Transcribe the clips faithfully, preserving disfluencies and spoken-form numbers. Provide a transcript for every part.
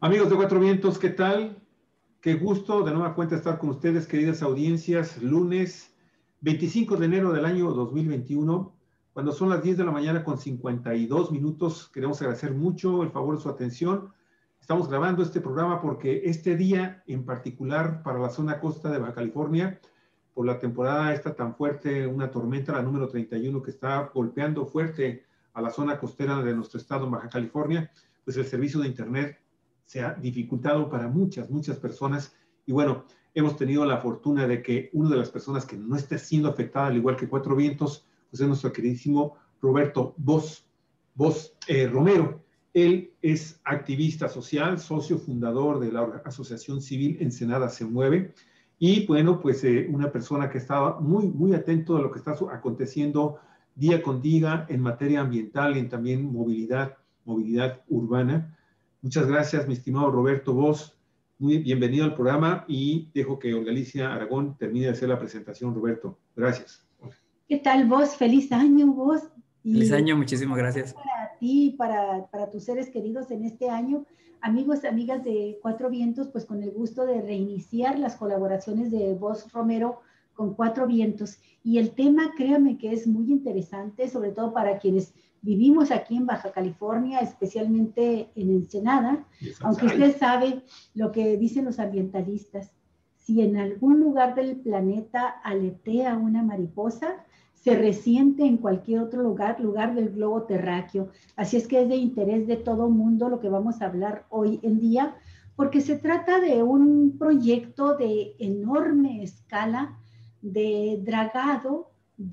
Amigos de Cuatro Vientos, ¿qué tal? Qué gusto de nueva cuenta estar con ustedes, queridas audiencias, lunes veinticinco de enero del año dos mil veintiuno, cuando son las diez de la mañana con cincuenta y dos minutos. Queremos agradecer mucho el favor de su atención. Estamos grabando este programa porque este día en particular para la zona costa de Baja California, por la temporada esta tan fuerte, una tormenta, la número treinta y uno, que está golpeando fuerte a la zona costera de nuestro estado en Baja California, pues el servicio de internet se ha dificultado para muchas, muchas personas. Y bueno, hemos tenido la fortuna de que una de las personas que no está siendo afectada, al igual que Cuatro Vientos, pues es nuestro queridísimo Roberto Vos, Vos eh, Romero. Él es activista social, socio fundador de la Asociación Civil Ensenada Se Mueve. Y bueno, pues eh, una persona que estaba muy, muy atento a lo que está aconteciendo día con día en materia ambiental y también movilidad, movilidad urbana. Muchas gracias, mi estimado Roberto Vos. Muy bienvenido al programa y dejo que Olga Aragón termine de hacer la presentación. Roberto, gracias. ¿Qué tal, Vos? Feliz año, Vos. Y Feliz año, muchísimas gracias. Para ti, para, para tus seres queridos en este año. Amigos, amigas de Cuatro Vientos, pues con el gusto de reiniciar las colaboraciones de Vos Romero con Cuatro Vientos. Y el tema, créame que es muy interesante, sobre todo para quienes vivimos aquí en Baja California, especialmente en Ensenada, aunque usted sabe lo que dicen los ambientalistas. Si en algún lugar del planeta aletea una mariposa, se resiente en cualquier otro lugar, lugar del globo terráqueo. Así es que es de interés de todo mundo lo que vamos a hablar hoy en día, porque se trata de un proyecto de enorme escala de dragado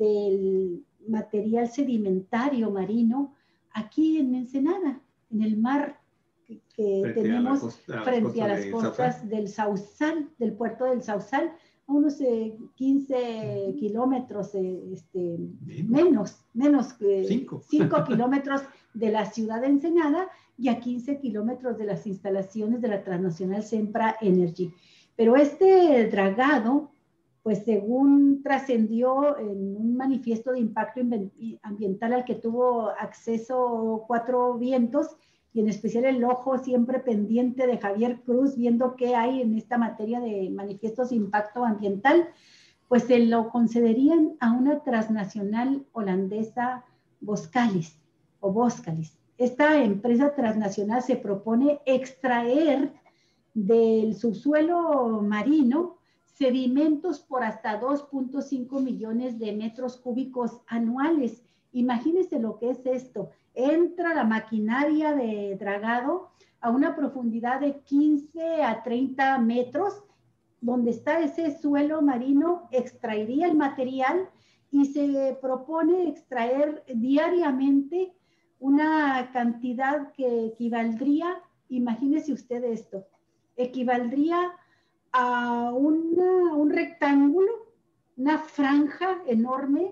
del material sedimentario marino aquí en Ensenada, en el mar que, que frente tenemos a costa, frente a, a las de costas Sausal. del Sausal, del puerto del Sausal, a unos eh, quince kilómetros, eh, este, menos, menos que cinco kilómetros de la ciudad de Ensenada y a quince kilómetros de las instalaciones de la transnacional Sempra Energy. Pero este dragado, pues según trascendió en un manifiesto de impacto ambiental al que tuvo acceso Cuatro Vientos, y en especial el ojo siempre pendiente de Javier Cruz, viendo qué hay en esta materia de manifiestos de impacto ambiental, pues se lo concederían a una transnacional holandesa, Boskalis, o Boskalis. Esta empresa transnacional se propone extraer del subsuelo marino sedimentos por hasta dos punto cinco millones de metros cúbicos anuales. Imagínense lo que es esto. Entra la maquinaria de dragado a una profundidad de quince a treinta metros, donde está ese suelo marino, extraería el material y se propone extraer diariamente una cantidad que equivaldría, imagínese usted esto, equivaldría a una, un rectángulo, una franja enorme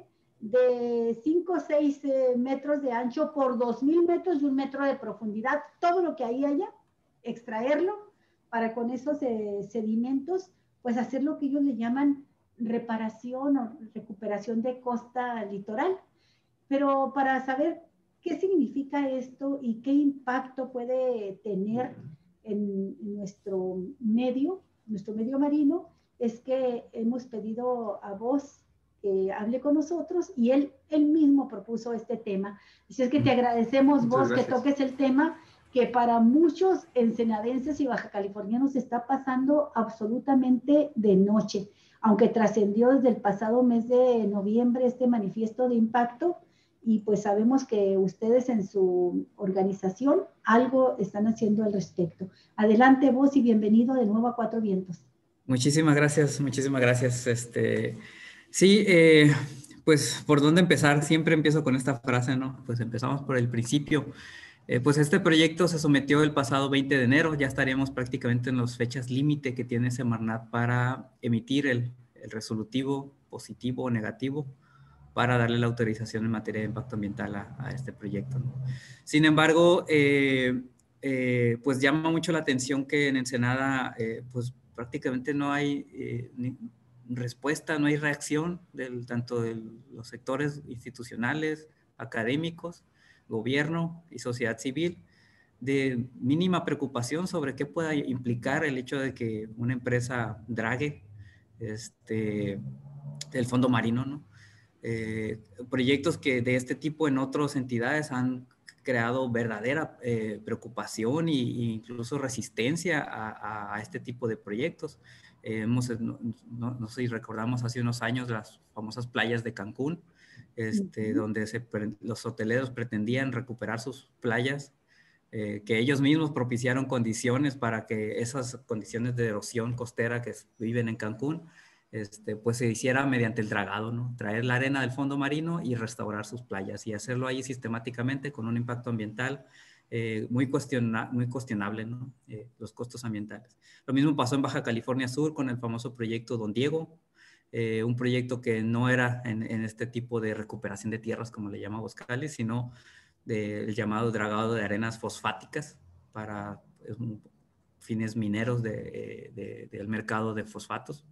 de cinco o seis eh, metros de ancho por dos mil metros y un metro de profundidad, todo lo que ahí haya, extraerlo para con esos eh, sedimentos, pues hacer lo que ellos le llaman reparación o recuperación de costa litoral. Pero para saber qué significa esto y qué impacto puede tener en, en nuestro medio, nuestro medio marino, es que hemos pedido a Vos que hable con nosotros y él, él mismo propuso este tema. Así es que te agradecemos, Muchas Vos, gracias. que toques el tema que para muchos ensenadenses y baja californianos está pasando absolutamente de noche. Aunque trascendió desde el pasado mes de noviembre este manifiesto de impacto, y pues sabemos que ustedes en su organización algo están haciendo al respecto. Adelante, Vos, y bienvenido de nuevo a Cuatro Vientos. Muchísimas gracias, muchísimas gracias. Este, sí, eh, pues, ¿por dónde empezar? Siempre empiezo con esta frase, ¿no? Pues empezamos por el principio. Eh, pues este proyecto se sometió el pasado veinte de enero, ya estaríamos prácticamente en las fechas límite que tiene Semarnat para emitir el, el resolutivo positivo o negativo para darle la autorización en materia de impacto ambiental a, a este proyecto, ¿no? Sin embargo, eh, eh, pues llama mucho la atención que en Ensenada, eh, pues prácticamente no hay eh, ni respuesta, no hay reacción del, tanto de los sectores institucionales, académicos, gobierno y sociedad civil, de mínima preocupación sobre qué pueda implicar el hecho de que una empresa drague este, el fondo marino, ¿no? Eh, proyectos que de este tipo en otras entidades han creado verdadera eh, preocupación e incluso resistencia a, a, este tipo de proyectos. Eh, hemos, no, no, no sé si recordamos hace unos años las famosas playas de Cancún, este, uh-huh. donde se, los hoteleros pretendían recuperar sus playas, eh, que ellos mismos propiciaron condiciones para que esas condiciones de erosión costera que viven en Cancún, este, pues se hiciera mediante el dragado, ¿no? Traer la arena del fondo marino y restaurar sus playas y hacerlo ahí sistemáticamente con un impacto ambiental eh, muy, cuestiona, muy cuestionable, ¿no? Eh, los costos ambientales. Lo mismo pasó en Baja California Sur con el famoso proyecto Don Diego, eh, un proyecto que no era en, en este tipo de recuperación de tierras, como le llama Boscales, sino del llamado dragado de arenas fosfáticas para pues, fines mineros de, de, del mercado de fosfatos.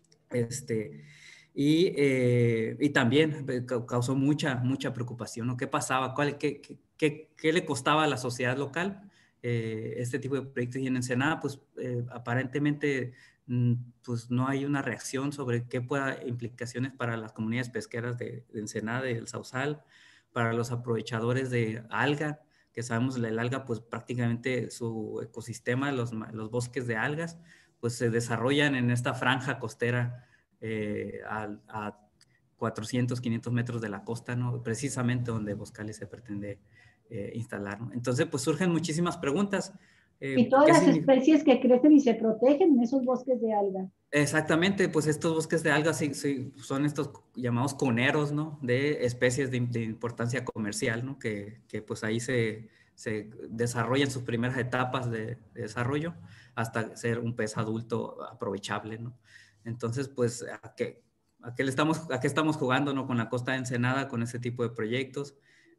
Este, y, eh, y también causó mucha, mucha preocupación, ¿no? ¿Qué pasaba? ¿Cuál, qué, qué, qué le costaba a la sociedad local eh, este tipo de proyectos? Y en Ensenada, pues eh, aparentemente pues, no hay una reacción sobre qué pueda implicaciones para las comunidades pesqueras de, de Ensenada y del Sausal, para los aprovechadores de alga, que sabemos el alga, pues prácticamente su ecosistema, los, los bosques de algas, pues se desarrollan en esta franja costera eh, a, a cuatrocientos, quinientos metros de la costa, ¿no? Precisamente donde Boscales se pretende eh, instalar, ¿no? Entonces, pues surgen muchísimas preguntas. Eh, y todas las especies que crecen y se protegen en esos bosques de algas. Exactamente, pues estos bosques de algas sí, sí, son estos llamados coneros, ¿no? De especies de, de importancia comercial, ¿no? Que, que pues ahí se, se desarrollan sus primeras etapas de, de desarrollo hasta ser un pez adulto aprovechable, ¿no? Entonces, pues, ¿a qué, a qué, le estamos, a qué estamos jugando, ¿no? Con la costa de Ensenada, con ese tipo de proyectos,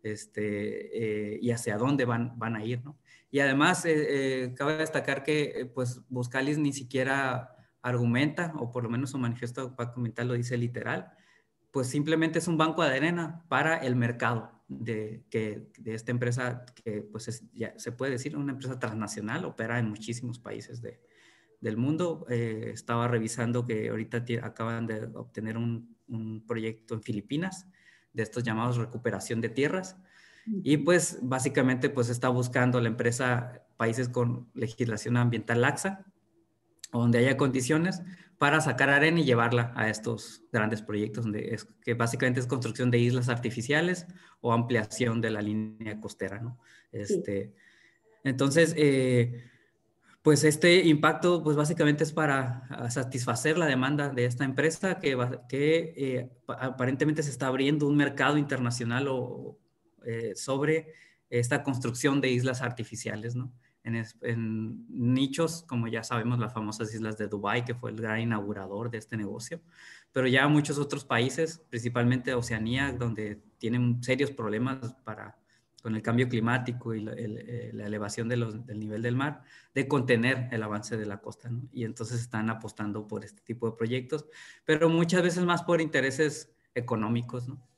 este, eh, y hacia dónde van, van a ir, ¿no? Y además, eh, eh, cabe destacar que, eh, pues, Boscales ni siquiera argumenta, o por lo menos su manifiesto ambiental lo dice literal, pues simplemente es un banco de arena para el mercado de, que, de esta empresa que pues es, ya se puede decir una empresa transnacional, opera en muchísimos países de, del mundo. Eh, estaba revisando que ahorita acaban de obtener un, un proyecto en Filipinas de estos llamados recuperación de tierras. Y pues básicamente pues está buscando la empresa países con legislación ambiental laxa, donde haya condiciones para sacar arena y llevarla a estos grandes proyectos, donde es, que básicamente es construcción de islas artificiales o ampliación de la línea costera, ¿no? Este, sí. Entonces, eh, pues este impacto, pues básicamente es para satisfacer la demanda de esta empresa que, que eh, aparentemente se está abriendo un mercado internacional o, eh, sobre esta construcción de islas artificiales, ¿no? En, en nichos, como ya sabemos, las famosas islas de Dubái, que fue el gran inaugurador de este negocio, pero ya muchos otros países, principalmente Oceanía, donde tienen serios problemas para, con el cambio climático y la, el, la elevación de los, del nivel del mar, de contener el avance de la costa, ¿no? Y entonces están apostando por este tipo de proyectos, pero muchas veces más por intereses económicos, ¿no?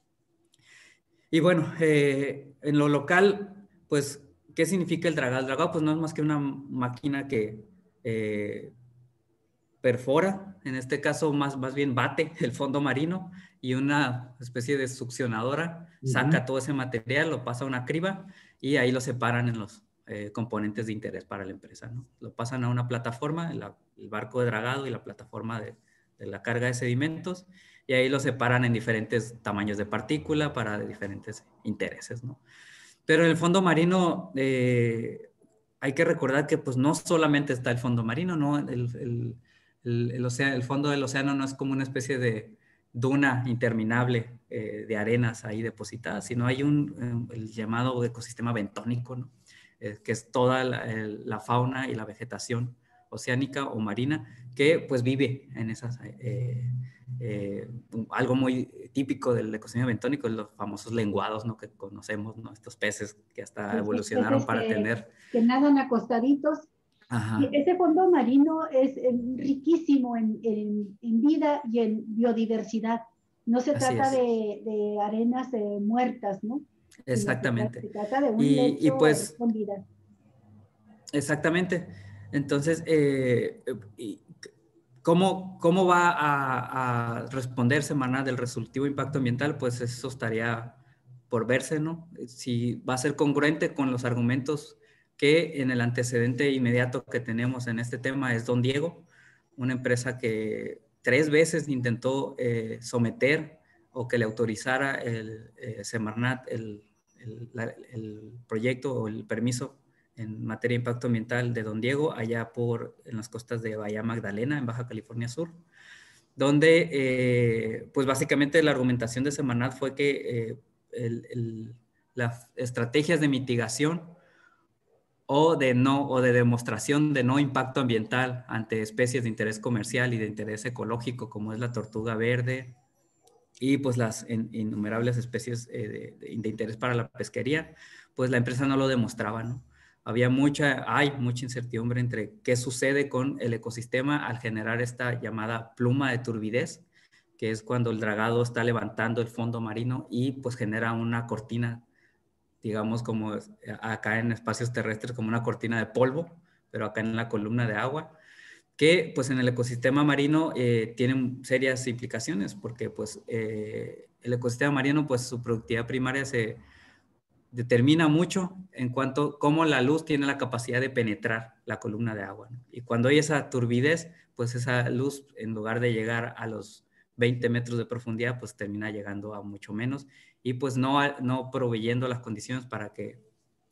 Y bueno, eh, en lo local, pues, ¿qué significa el dragado? El dragado, pues, no es más que una máquina que eh, perfora, en este caso, más, más bien bate el fondo marino y una especie de succionadora uh-huh. saca todo ese material, lo pasa a una criba y ahí lo separan en los eh, componentes de interés para la empresa, ¿no? Lo pasan a una plataforma, la, el barco de dragado y la plataforma de, de la carga de sedimentos, y ahí lo separan en diferentes tamaños de partícula para diferentes intereses, ¿no? Pero en el fondo marino eh, hay que recordar que pues no solamente está el fondo marino, ¿no? El, el, el, el, océano, el fondo del océano no es como una especie de duna interminable eh, de arenas ahí depositadas, sino hay un eh, el llamado ecosistema bentónico, ¿no? Eh, que es toda la, el, la fauna y la vegetación oceánica o marina que pues vive en esas... Eh, Eh, algo muy típico del ecosistema bentónico, los famosos lenguados, ¿no? Que conocemos, ¿no? Estos peces que hasta Estos evolucionaron para que, tener... que nadan acostaditos. Ajá. Y ese fondo marino es eh, riquísimo en, en, en vida y en biodiversidad. No se Así trata de, de arenas eh, muertas, ¿no? Exactamente. Se trata, se trata de un y, lecho y pues, con vida. Exactamente. Entonces, eh, ¿cómo, cómo va a, a responder Semarnat del resolutivo impacto ambiental? Pues eso estaría por verse, ¿no? Si va a ser congruente con los argumentos que en el antecedente inmediato que tenemos en este tema es Don Diego, una empresa que tres veces intentó eh, someter o que le autorizara el eh, Semarnat el, el, la, el proyecto o el permiso en materia de impacto ambiental de Don Diego, allá por en las costas de Bahía Magdalena, en Baja California Sur, donde eh, pues básicamente la argumentación de Semarnat fue que eh, el, el, las estrategias de mitigación o de, no, o de demostración de no impacto ambiental ante especies de interés comercial y de interés ecológico, como es la tortuga verde y pues las en, innumerables especies eh, de, de, de interés para la pesquería, pues la empresa no lo demostraba, ¿no? Había mucha, hay mucha incertidumbre entre qué sucede con el ecosistema al generar esta llamada pluma de turbidez, que es cuando el dragado está levantando el fondo marino y pues genera una cortina, digamos como acá en espacios terrestres, como una cortina de polvo, pero acá en la columna de agua, que pues en el ecosistema marino eh, tienen serias implicaciones, porque pues eh, el ecosistema marino, pues su productividad primaria se determina mucho en cuanto a cómo la luz tiene la capacidad de penetrar la columna de agua, ¿no? Y cuando hay esa turbidez, pues esa luz, en lugar de llegar a los veinte metros de profundidad, pues termina llegando a mucho menos y pues no, no proveyendo las condiciones para que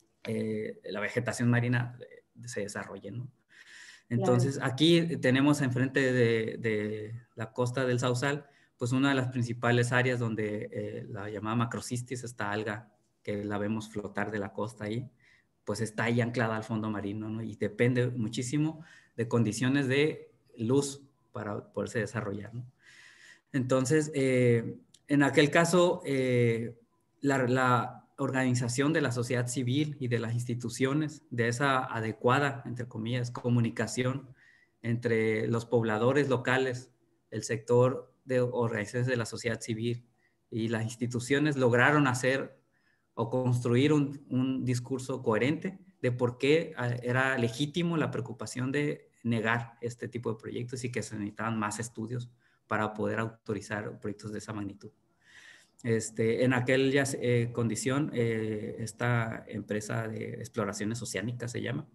eh, la vegetación marina se desarrolle, ¿no? Entonces, claro, aquí tenemos enfrente de, de la costa del Sausal, pues una de las principales áreas donde eh, la llamada macrocistis, esta alga que la vemos flotar de la costa ahí, pues está ahí anclada al fondo marino, ¿no? Y depende muchísimo de condiciones de luz para poderse desarrollar, ¿no? Entonces, eh, en aquel caso, eh, la, la organización de la sociedad civil y de las instituciones, de esa adecuada, entre comillas, comunicación entre los pobladores locales, el sector de organizaciones de la sociedad civil y las instituciones lograron hacer o construir un, un discurso coherente de por qué era legítimo la preocupación de negar este tipo de proyectos y que se necesitaban más estudios para poder autorizar proyectos de esa magnitud. Este, en aquella eh, condición, eh, esta empresa de exploraciones oceánicas se llama,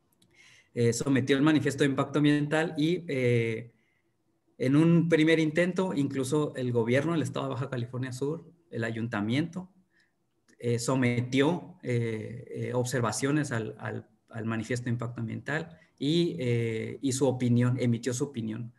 eh, sometió el manifiesto de impacto ambiental y eh, en un primer intento, incluso el gobierno del estado de Baja California Sur, el ayuntamiento, eh, sometió eh, eh, observaciones al, al, al manifiesto de impacto ambiental y, eh, y su opinión, emitió su opinión.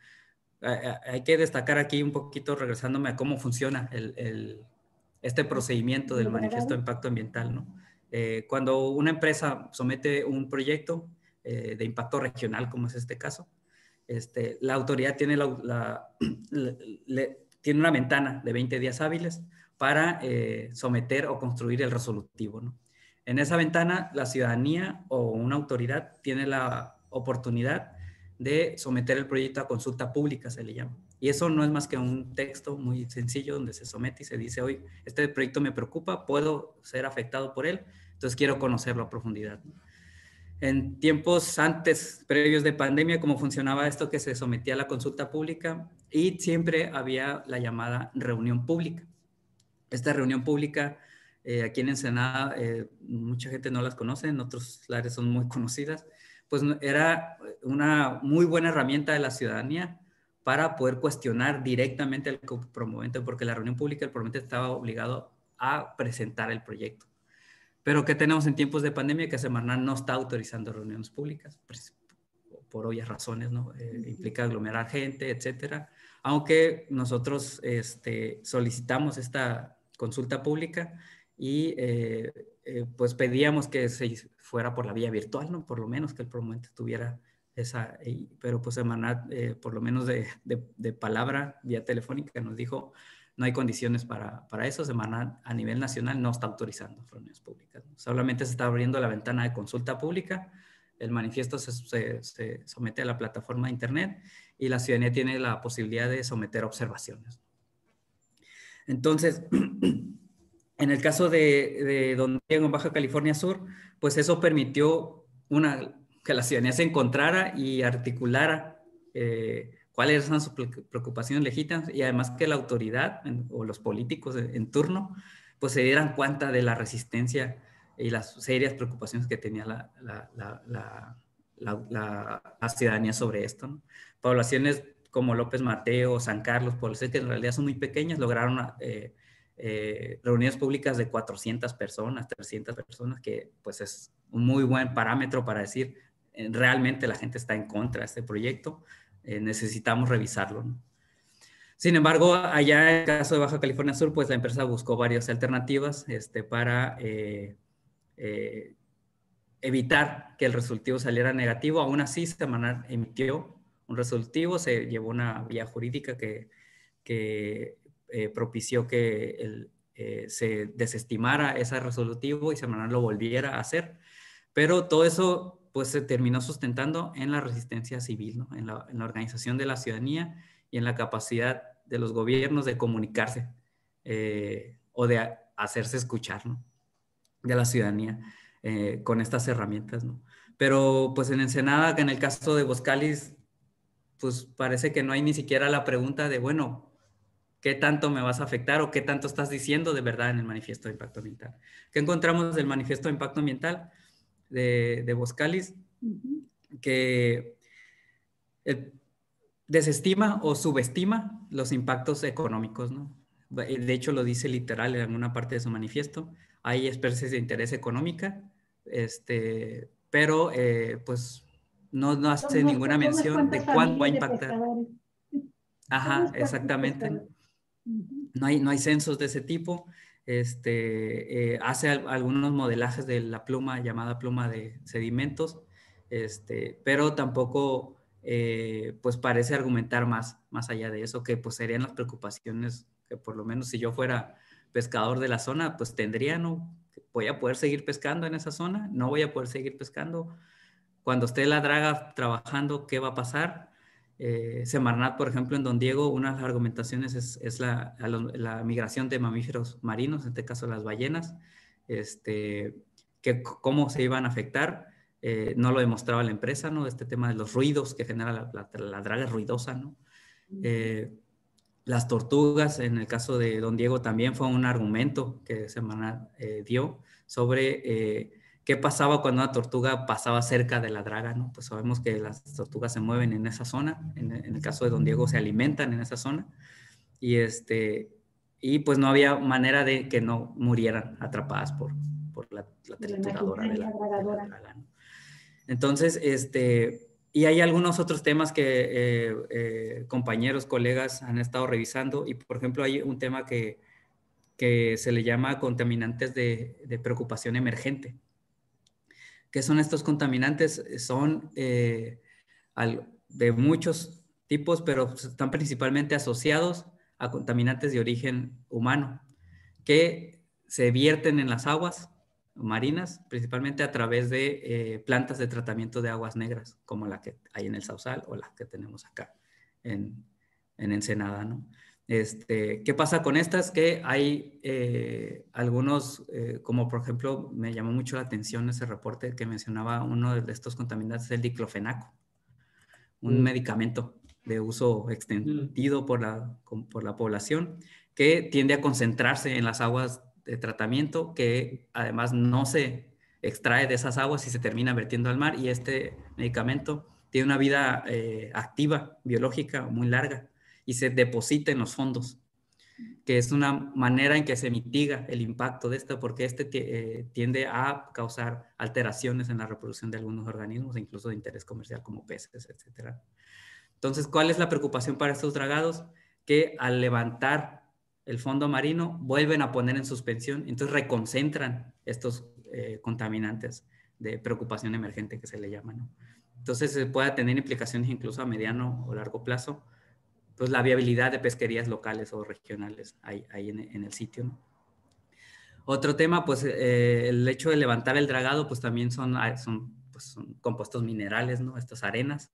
Hay que destacar aquí un poquito, regresándome a cómo funciona el, el, este procedimiento del manifiesto de impacto ambiental, ¿no? Eh, cuando una empresa somete un proyecto eh, de impacto regional, como es este caso, este, la autoridad tiene, la, la, le, le, tiene una ventana de veinte días hábiles para eh, someter o construir el resolutivo, ¿no? En esa ventana, la ciudadanía o una autoridad tiene la oportunidad de someter el proyecto a consulta pública, se le llama. Y eso no es más que un texto muy sencillo donde se somete y se dice, oye, este proyecto me preocupa, puedo ser afectado por él, entonces quiero conocerlo a profundidad. En tiempos antes, previos de pandemia, cómo funcionaba esto, que se sometía a la consulta pública y siempre había la llamada reunión pública. Esta reunión pública, eh, aquí en Ensenada, eh, mucha gente no las conoce, en otros lares son muy conocidas, pues era una muy buena herramienta de la ciudadanía para poder cuestionar directamente al promovente, porque la reunión pública el promovente estaba obligado a presentar el proyecto. Pero ¿qué tenemos en tiempos de pandemia? Que Semarnat no está autorizando reuniones públicas, por obvias razones, ¿no? Eh, implica aglomerar gente, etcétera. Aunque nosotros este, solicitamos esta consulta pública y eh, eh, pues pedíamos que se fuera por la vía virtual, ¿no? Por lo menos que el promovente tuviera esa, eh, pero pues Semarnat, eh, por lo menos de, de, de palabra, vía telefónica, nos dijo no hay condiciones para, para eso. Semarnat a nivel nacional no está autorizando reuniones públicas, ¿no? Solamente se está abriendo la ventana de consulta pública, el manifiesto se, se, se somete a la plataforma de internet y la ciudadanía tiene la posibilidad de someter observaciones. Entonces, en el caso de, de Don Diego, en Baja California Sur, pues eso permitió una que la ciudadanía se encontrara y articulara eh, cuáles son sus preocupaciones legítimas y además que la autoridad en, o los políticos en, en turno pues se dieran cuenta de la resistencia y las serias preocupaciones que tenía la, la, la, la, la, la, la ciudadanía sobre esto, ¿no? Poblaciones como López Mateo, San Carlos, poblaciones que en realidad son muy pequeñas, lograron eh, eh, reuniones públicas de cuatrocientas personas, trescientas personas, que pues es un muy buen parámetro para decir eh, realmente la gente está en contra de este proyecto, eh, necesitamos revisarlo, ¿no? Sin embargo, allá en el caso de Baja California Sur, pues la empresa buscó varias alternativas este, para eh, eh, evitar que el resolutivo saliera negativo. Aún así, Semarnat emitió un resolutivo, se llevó una vía jurídica que, que eh, propició que el, eh, se desestimara ese resolutivo y Semarnat lo volviera a hacer. Pero todo eso pues se terminó sustentando en la resistencia civil, ¿no? en, la, en la organización de la ciudadanía y en la capacidad de los gobiernos de comunicarse eh, o de hacerse escuchar, ¿no? De la ciudadanía eh, con estas herramientas, ¿no? Pero pues en Ensenada, que en el caso de Boscalis, pues parece que no hay ni siquiera la pregunta de, bueno, ¿qué tanto me vas a afectar o qué tanto estás diciendo de verdad en el manifiesto de impacto ambiental? ¿Qué encontramos del manifiesto de impacto ambiental de, de Boscalis? Uh-huh. Que eh, desestima o subestima los impactos económicos, ¿no? De hecho, lo dice literal en alguna parte de su manifiesto. Hay especies de interés económica, este, pero eh, pues no, no hace Somos, ninguna mención de cuánto va a impactar. Ajá, exactamente. Uh-huh. No hay, no hay censos de ese tipo. Este, eh, hace al, algunos modelajes de la pluma llamada pluma de sedimentos, este, pero tampoco eh, pues parece argumentar más, más allá de eso, que pues serían las preocupaciones que por lo menos si yo fuera pescador de la zona, pues tendría, ¿no? ¿Voy a poder seguir pescando en esa zona? ¿No voy a poder seguir pescando? Cuando esté la draga trabajando, ¿qué va a pasar? Eh, Semarnat, por ejemplo, en Don Diego, una de las argumentaciones es, es la, la migración de mamíferos marinos, en este caso las ballenas, este, que cómo se iban a afectar. Eh, no lo demostraba la empresa, ¿no? Este tema de los ruidos que genera la, la, la draga ruidosa, ¿no? Eh, las tortugas, en el caso de Don Diego, también fue un argumento que Semarnat eh, dio sobre eh, qué pasaba cuando una tortuga pasaba cerca de la draga, ¿no? Pues sabemos que las tortugas se mueven en esa zona, en, en el caso de Don Diego se alimentan en esa zona, y, este, y pues no había manera de que no murieran atrapadas por, por la, la trituradora de la, de la draga, ¿no? Entonces, este... Y hay algunos otros temas que eh, eh, compañeros, colegas han estado revisando y, por ejemplo, hay un tema que, que se le llama contaminantes de, de preocupación emergente. ¿Qué son estos contaminantes? Son eh, al, de muchos tipos, pero están principalmente asociados a contaminantes de origen humano que se vierten en las aguas marinas, principalmente a través de eh, plantas de tratamiento de aguas negras, como la que hay en el Sausal o la que tenemos acá en, en Ensenada, ¿no? Este, ¿qué pasa con estas? Que hay eh, algunos, eh, como por ejemplo, me llamó mucho la atención ese reporte que mencionaba uno de estos contaminantes, el diclofenaco, un mm. medicamento de uso extendido mm. por, la, por la población que tiende a concentrarse en las aguas de tratamiento, que además no se extrae de esas aguas y se termina vertiendo al mar, y este medicamento tiene una vida eh, activa, biológica muy larga, y se deposita en los fondos, que es una manera en que se mitiga el impacto de esto, porque este eh, tiende a causar alteraciones en la reproducción de algunos organismos, incluso de interés comercial como peces, etcétera. Entonces, ¿cuál es la preocupación para estos dragados? Que al levantar el fondo marino vuelven a poner en suspensión, entonces reconcentran estos eh, contaminantes de preocupación emergente que se le llama, ¿no? Entonces se puede tener implicaciones incluso a mediano o largo plazo, pues la viabilidad de pesquerías locales o regionales ahí, ahí en, en el sitio, ¿no? Otro tema, pues eh, el hecho de levantar el dragado, pues también son, son, pues, son compuestos minerales, ¿no? Estas arenas.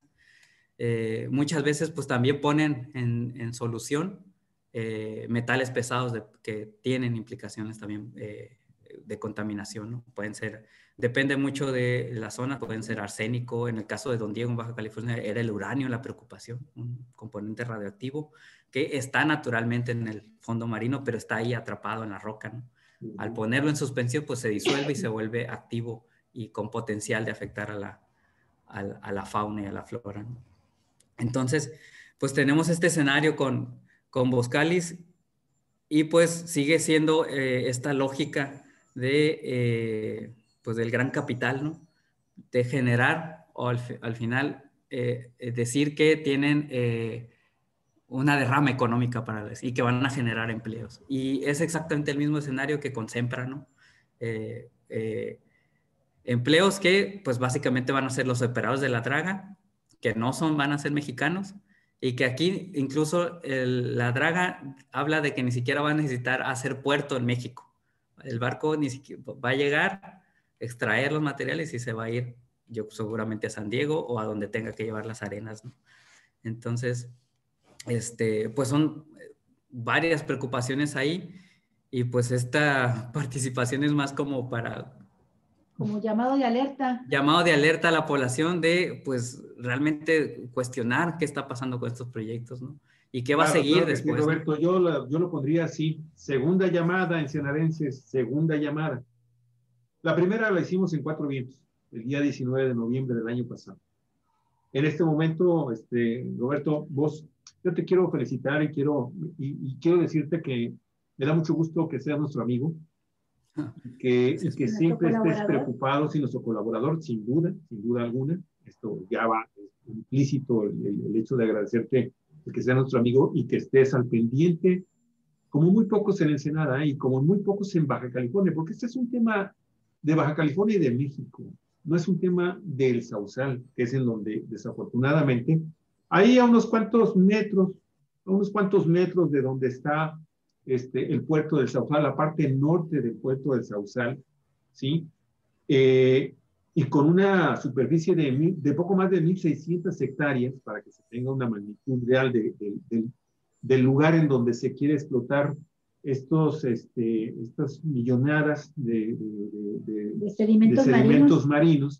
Eh, muchas veces pues también ponen en, en solución eh, metales pesados de, que tienen implicaciones también eh, de contaminación, ¿no? Pueden ser, depende mucho de la zona, pueden ser arsénico. En el caso de Don Diego, en Baja California, era el uranio la preocupación, un componente radioactivo que está naturalmente en el fondo marino, pero está ahí atrapado en la roca, ¿no? Al ponerlo en suspensión, pues se disuelve y se vuelve activo y con potencial de afectar a la, a la, a la fauna y a la flora, ¿no? Entonces, pues tenemos este escenario con, con Boscalis y pues sigue siendo eh, esta lógica de, eh, pues del gran capital, ¿no? De generar o al, al final eh, decir que tienen eh, una derrama económica para les, y que van a generar empleos. Y es exactamente el mismo escenario que con Sempra, ¿no? Eh, eh, empleos que pues básicamente van a ser los operados de la draga, que no son, van a ser mexicanos, y que aquí incluso el, la draga habla de que ni siquiera va a necesitar hacer puerto en México. El barco ni siquiera va a llegar, extraer los materiales y se va a ir, yo seguramente a San Diego o a donde tenga que llevar las arenas, ¿no? Entonces, este, pues son varias preocupaciones ahí y pues esta participación es más como para... Como llamado de alerta. Llamado de alerta a la población de, pues, realmente cuestionar qué está pasando con estos proyectos, ¿no? Y qué va Claro, a seguir claro que después, sí, Roberto. ¿no? Yo, la, yo lo pondría así. Segunda llamada en Senarenses, segunda llamada. La primera la hicimos en Cuatro Vientos, el día diecinueve de noviembre del año pasado. En este momento, este, Roberto, vos, yo te quiero felicitar y quiero, y, y quiero decirte que me da mucho gusto que seas nuestro amigo, que, y que siempre estés preocupado, sin nuestro colaborador, sin duda, sin duda alguna. Esto ya va implícito el, el, el hecho de agradecerte el que sea nuestro amigo y que estés al pendiente, como muy pocos en Ensenada y como muy pocos en Baja California, porque este es un tema de Baja California y de México. No es un tema del Sausal, que es en donde desafortunadamente, ahí a unos cuantos metros, a unos cuantos metros de donde está este, el puerto del Sausal, la parte norte del puerto del Sausal, ¿sí? Eh, y con una superficie de, de poco más de mil seiscientas hectáreas, para que se tenga una magnitud real de, de, de, del lugar en donde se quiere explotar estos, este, estas millonadas de, de, de, de sedimentos, de sedimentos marinos. marinos.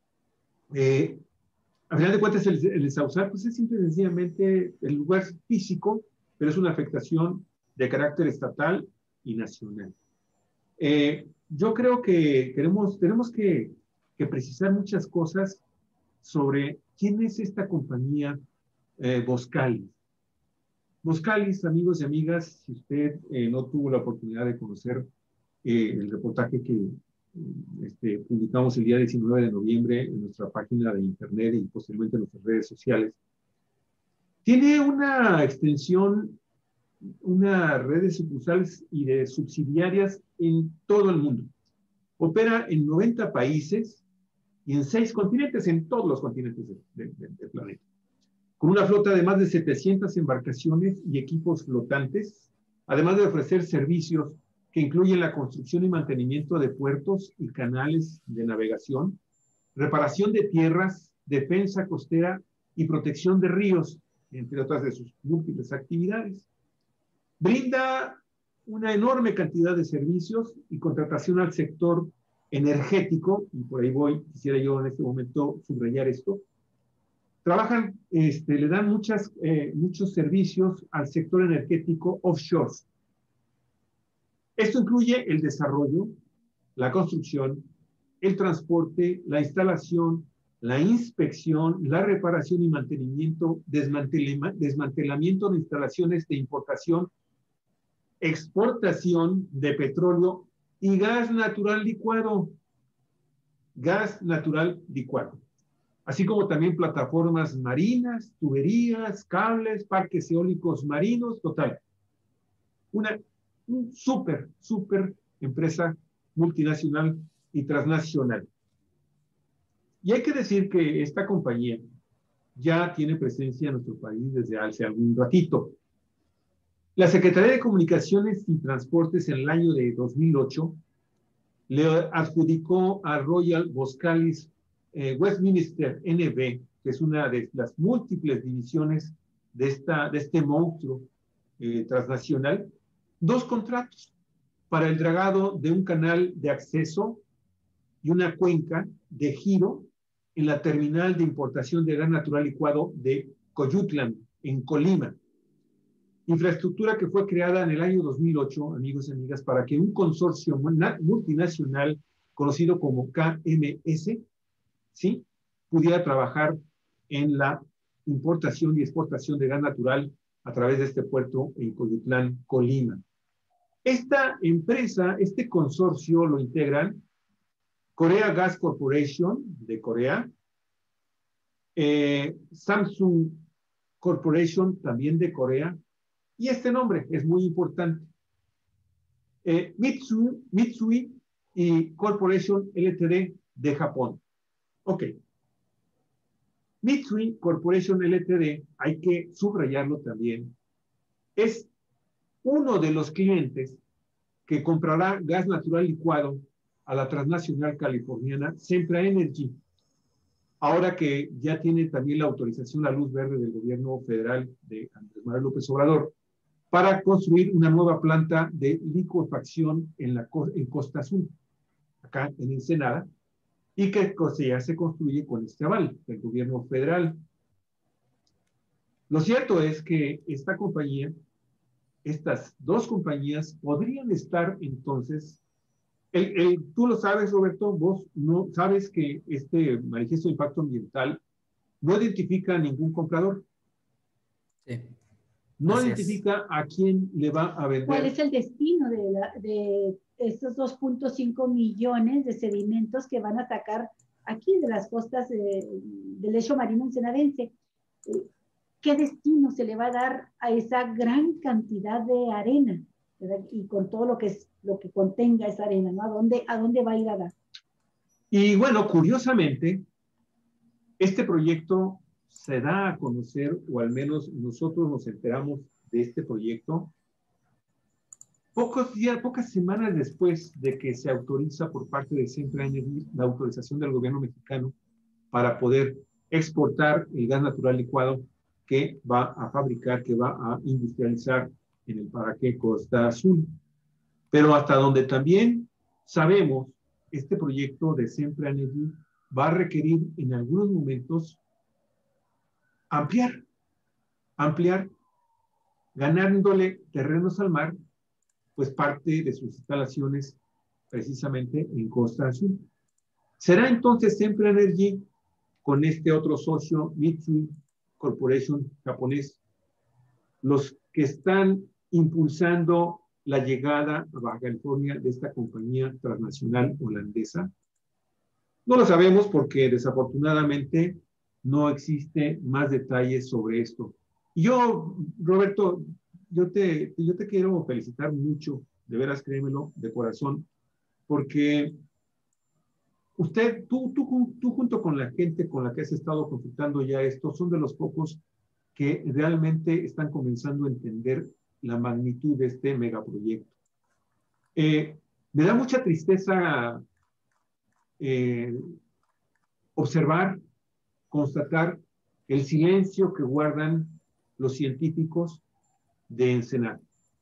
Eh, a final de cuentas, el, el Sausal pues es simple y sencillamente el lugar físico, pero es una afectación de carácter estatal y nacional. Eh, yo creo que queremos, tenemos que, que precisar muchas cosas sobre quién es esta compañía eh, Boscalis. Boscalis, amigos y amigas, si usted eh, no tuvo la oportunidad de conocer eh, el reportaje que este, publicamos el día diecinueve de noviembre en nuestra página de internet y posteriormente en nuestras redes sociales, tiene una extensión, una red de sucursales y de subsidiarias en todo el mundo. Opera en noventa países y en seis continentes, en todos los continentes del de, de, de planeta. Con una flota de más de setecientas embarcaciones y equipos flotantes, además de ofrecer servicios que incluyen la construcción y mantenimiento de puertos y canales de navegación, reparación de tierras, defensa costera y protección de ríos, entre otras de sus múltiples actividades. Brinda una enorme cantidad de servicios y contratación al sector energético, y por ahí voy, quisiera yo en este momento subrayar esto. Trabajan, este, le dan muchas, eh, muchos servicios al sector energético offshore. Esto incluye el desarrollo, la construcción, el transporte, la instalación, la inspección, la reparación y mantenimiento, desmantelamiento de instalaciones de importación, exportación de petróleo y gas natural licuado. Gas natural licuado. Así como también plataformas marinas, tuberías, cables, parques eólicos marinos, total. Una un súper, súper empresa multinacional y transnacional. Y hay que decir que esta compañía ya tiene presencia en nuestro país desde hace algún ratito. La Secretaría de Comunicaciones y Transportes en el año de dos mil ocho le adjudicó a Royal Boscalis eh, Westminster N B, que es una de las múltiples divisiones de, esta, de este monstruo eh, transnacional, dos contratos. para el dragado de un canal de acceso y una cuenca de giro en la terminal de importación de gas natural licuado de Coyutlán, en Colima. Infraestructura que fue creada en el año dos mil ocho, amigos y amigas, para que un consorcio multinacional conocido como K M S, ¿sí?, pudiera trabajar en la importación y exportación de gas natural a través de este puerto en Coyutlán, Colima. Esta empresa, este consorcio lo integran Korea Gas Corporation de Corea, eh, Samsung Corporation también de Corea, y este nombre es muy importante, eh, Mitsui, Mitsui y Corporation Ltd de Japón. Ok. Mitsui Corporation Ltd, hay que subrayarlo también, es uno de los clientes que comprará gas natural licuado a la transnacional californiana Sempra Energy, ahora que ya tiene también la autorización, la luz verde del gobierno federal de Andrés Manuel López Obrador, para construir una nueva planta de licuefacción en, la, en Costa Azul, acá en Ensenada, y que ya se construye con este aval del gobierno federal. Lo cierto es que esta compañía, estas dos compañías podrían estar entonces, el, el, tú lo sabes, Roberto, vos no sabes que este manifiesto de impacto ambiental no identifica a ningún comprador. Sí. No Así identifica es. a quién le va a vender. ¿Cuál es el destino de, la, de estos dos punto cinco millones de sedimentos que van a sacar aquí de las costas de, del lecho marino ensenadense? ¿Qué destino se le va a dar a esa gran cantidad de arena, ¿verdad? Y con todo lo que, es, lo que contenga esa arena, ¿no? ¿A dónde, a dónde va a ir a dar? Y bueno, curiosamente, este proyecto se da a conocer, o al menos nosotros nos enteramos de este proyecto, pocos días, pocas semanas después de que se autoriza por parte de Sempra Energy la autorización del gobierno mexicano para poder exportar el gas natural licuado que va a fabricar, que va a industrializar en el paraje Costa Azul. Pero hasta donde también sabemos, este proyecto de Sempra Energy va a requerir en algunos momentos ampliar, ampliar, ganándole terrenos al mar, pues parte de sus instalaciones precisamente en Costa Azul. ¿Será entonces Sempra Energy con este otro socio, Mitsui Corporation japonés, los que están impulsando la llegada a Baja California de esta compañía transnacional holandesa? No lo sabemos porque desafortunadamente no existe más detalles sobre esto. Y yo, Roberto, yo te, yo te quiero felicitar mucho, de veras, créemelo, de corazón, porque usted, tú, tú, tú junto con la gente con la que has estado consultando ya esto, son de los pocos que realmente están comenzando a entender la magnitud de este megaproyecto. Eh, me da mucha tristeza eh, observar, constatar el silencio que guardan los científicos de Ensenada.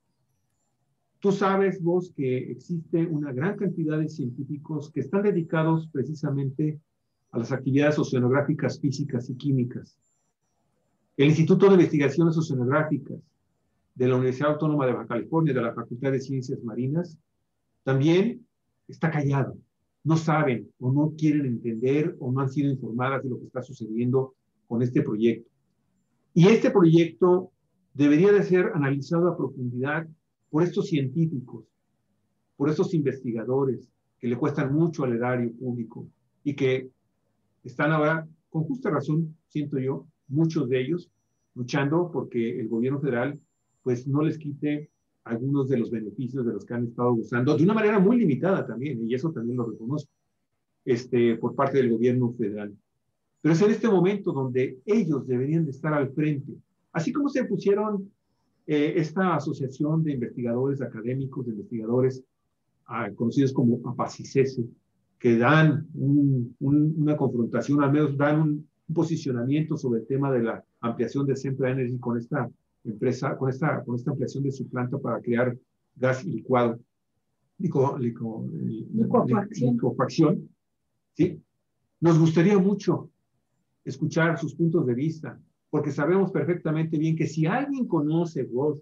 Tú sabes, vos, que existe una gran cantidad de científicos que están dedicados precisamente a las actividades oceanográficas, físicas y químicas. El Instituto de Investigaciones Oceanográficas de la Universidad Autónoma de Baja California, de la Facultad de Ciencias Marinas, también está callado. No saben o no quieren entender o no han sido informadas de lo que está sucediendo con este proyecto. Y este proyecto debería de ser analizado a profundidad por estos científicos, por estos investigadores que le cuestan mucho al erario público y que están ahora, con justa razón, siento yo, muchos de ellos, luchando porque el gobierno federal pues no les quite algunos de los beneficios de los que han estado usando, de una manera muy limitada también, y eso también lo reconozco, este, por parte del gobierno federal. Pero es en este momento donde ellos deberían de estar al frente, así como se pusieron eh, esta asociación de investigadores académicos, de investigadores ah, conocidos como APACICESE, que dan un, un, una confrontación, al menos dan un, un posicionamiento sobre el tema de la ampliación de Sempra Energy con esta empresa, con esta, con esta ampliación de su planta para crear gas licuado. lico, lico, licuefacción. licuefacción, ¿sí? Nos gustaría mucho escuchar sus puntos de vista, porque sabemos perfectamente bien que si alguien conoce vos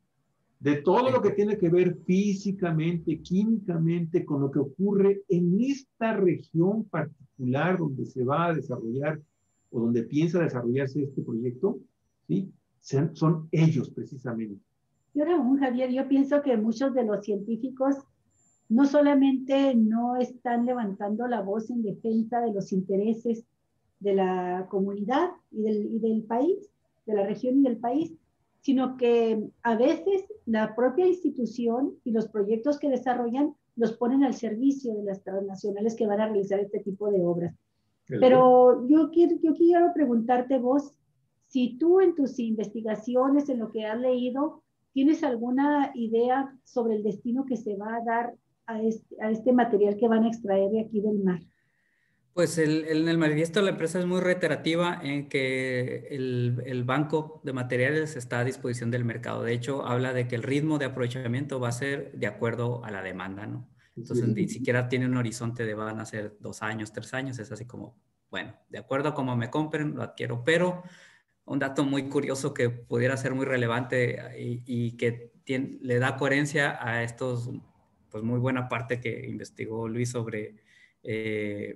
de todo lo que tiene que ver físicamente, químicamente, con lo que ocurre en esta región particular donde se va a desarrollar o donde piensa desarrollarse este proyecto, ¿sí? Son, son ellos precisamente. Y ahora, Javier, yo pienso que muchos de los científicos no solamente no están levantando la voz en defensa de los intereses de la comunidad y del, y del país, de la región y del país, sino que a veces la propia institución y los proyectos que desarrollan los ponen al servicio de las transnacionales que van a realizar este tipo de obras. Pero yo quiero, yo quiero preguntarte vos, si tú en tus investigaciones, en lo que has leído, ¿tienes alguna idea sobre el destino que se va a dar a este, a este material que van a extraer de aquí del mar? Pues el, el, el manifiesto de la empresa es muy reiterativa en que el, el banco de materiales está a disposición del mercado. De hecho, habla de que el ritmo de aprovechamiento va a ser de acuerdo a la demanda, ¿no? Entonces, sí, ni siquiera tiene un horizonte de van a ser dos años, tres años. Es así como, bueno, de acuerdo a cómo me compren, lo adquiero. Pero un dato muy curioso que pudiera ser muy relevante y, y que tiene, le da coherencia a estos, pues muy buena parte que investigó Luis sobre... Eh,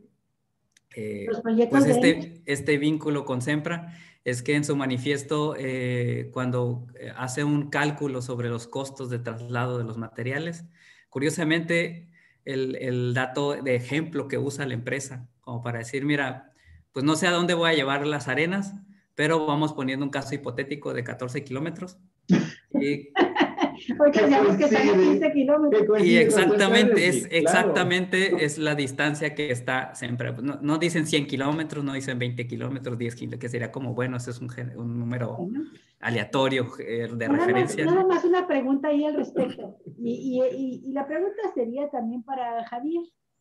Eh, pues este, este vínculo con Sempra es que en su manifiesto, eh, cuando hace un cálculo sobre los costos de traslado de los materiales, curiosamente el, el dato de ejemplo que usa la empresa, como para decir, mira, pues no sé a dónde voy a llevar las arenas, pero vamos poniendo un caso hipotético de catorce kilómetros. Y, Porque sabemos que están a quince kilómetros. Y exactamente, es, exactamente claro. Es la distancia que está siempre. No, no dicen cien kilómetros, no dicen veinte kilómetros, diez kilómetros, que sería como, bueno, ese es un, un número bueno. aleatorio eh, de nada referencia. Más, nada más una pregunta ahí al respecto. Y, y, y, y la pregunta sería también para Javier.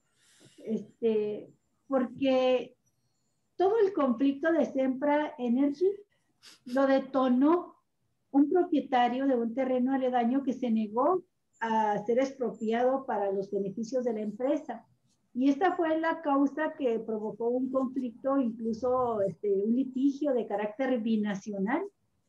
Este, porque todo el conflicto de Sempra Energy lo detonó un propietario de un terreno aledaño que se negó a ser expropiado para los beneficios de la empresa. Y esta fue la causa que provocó un conflicto, incluso este, un litigio de carácter binacional,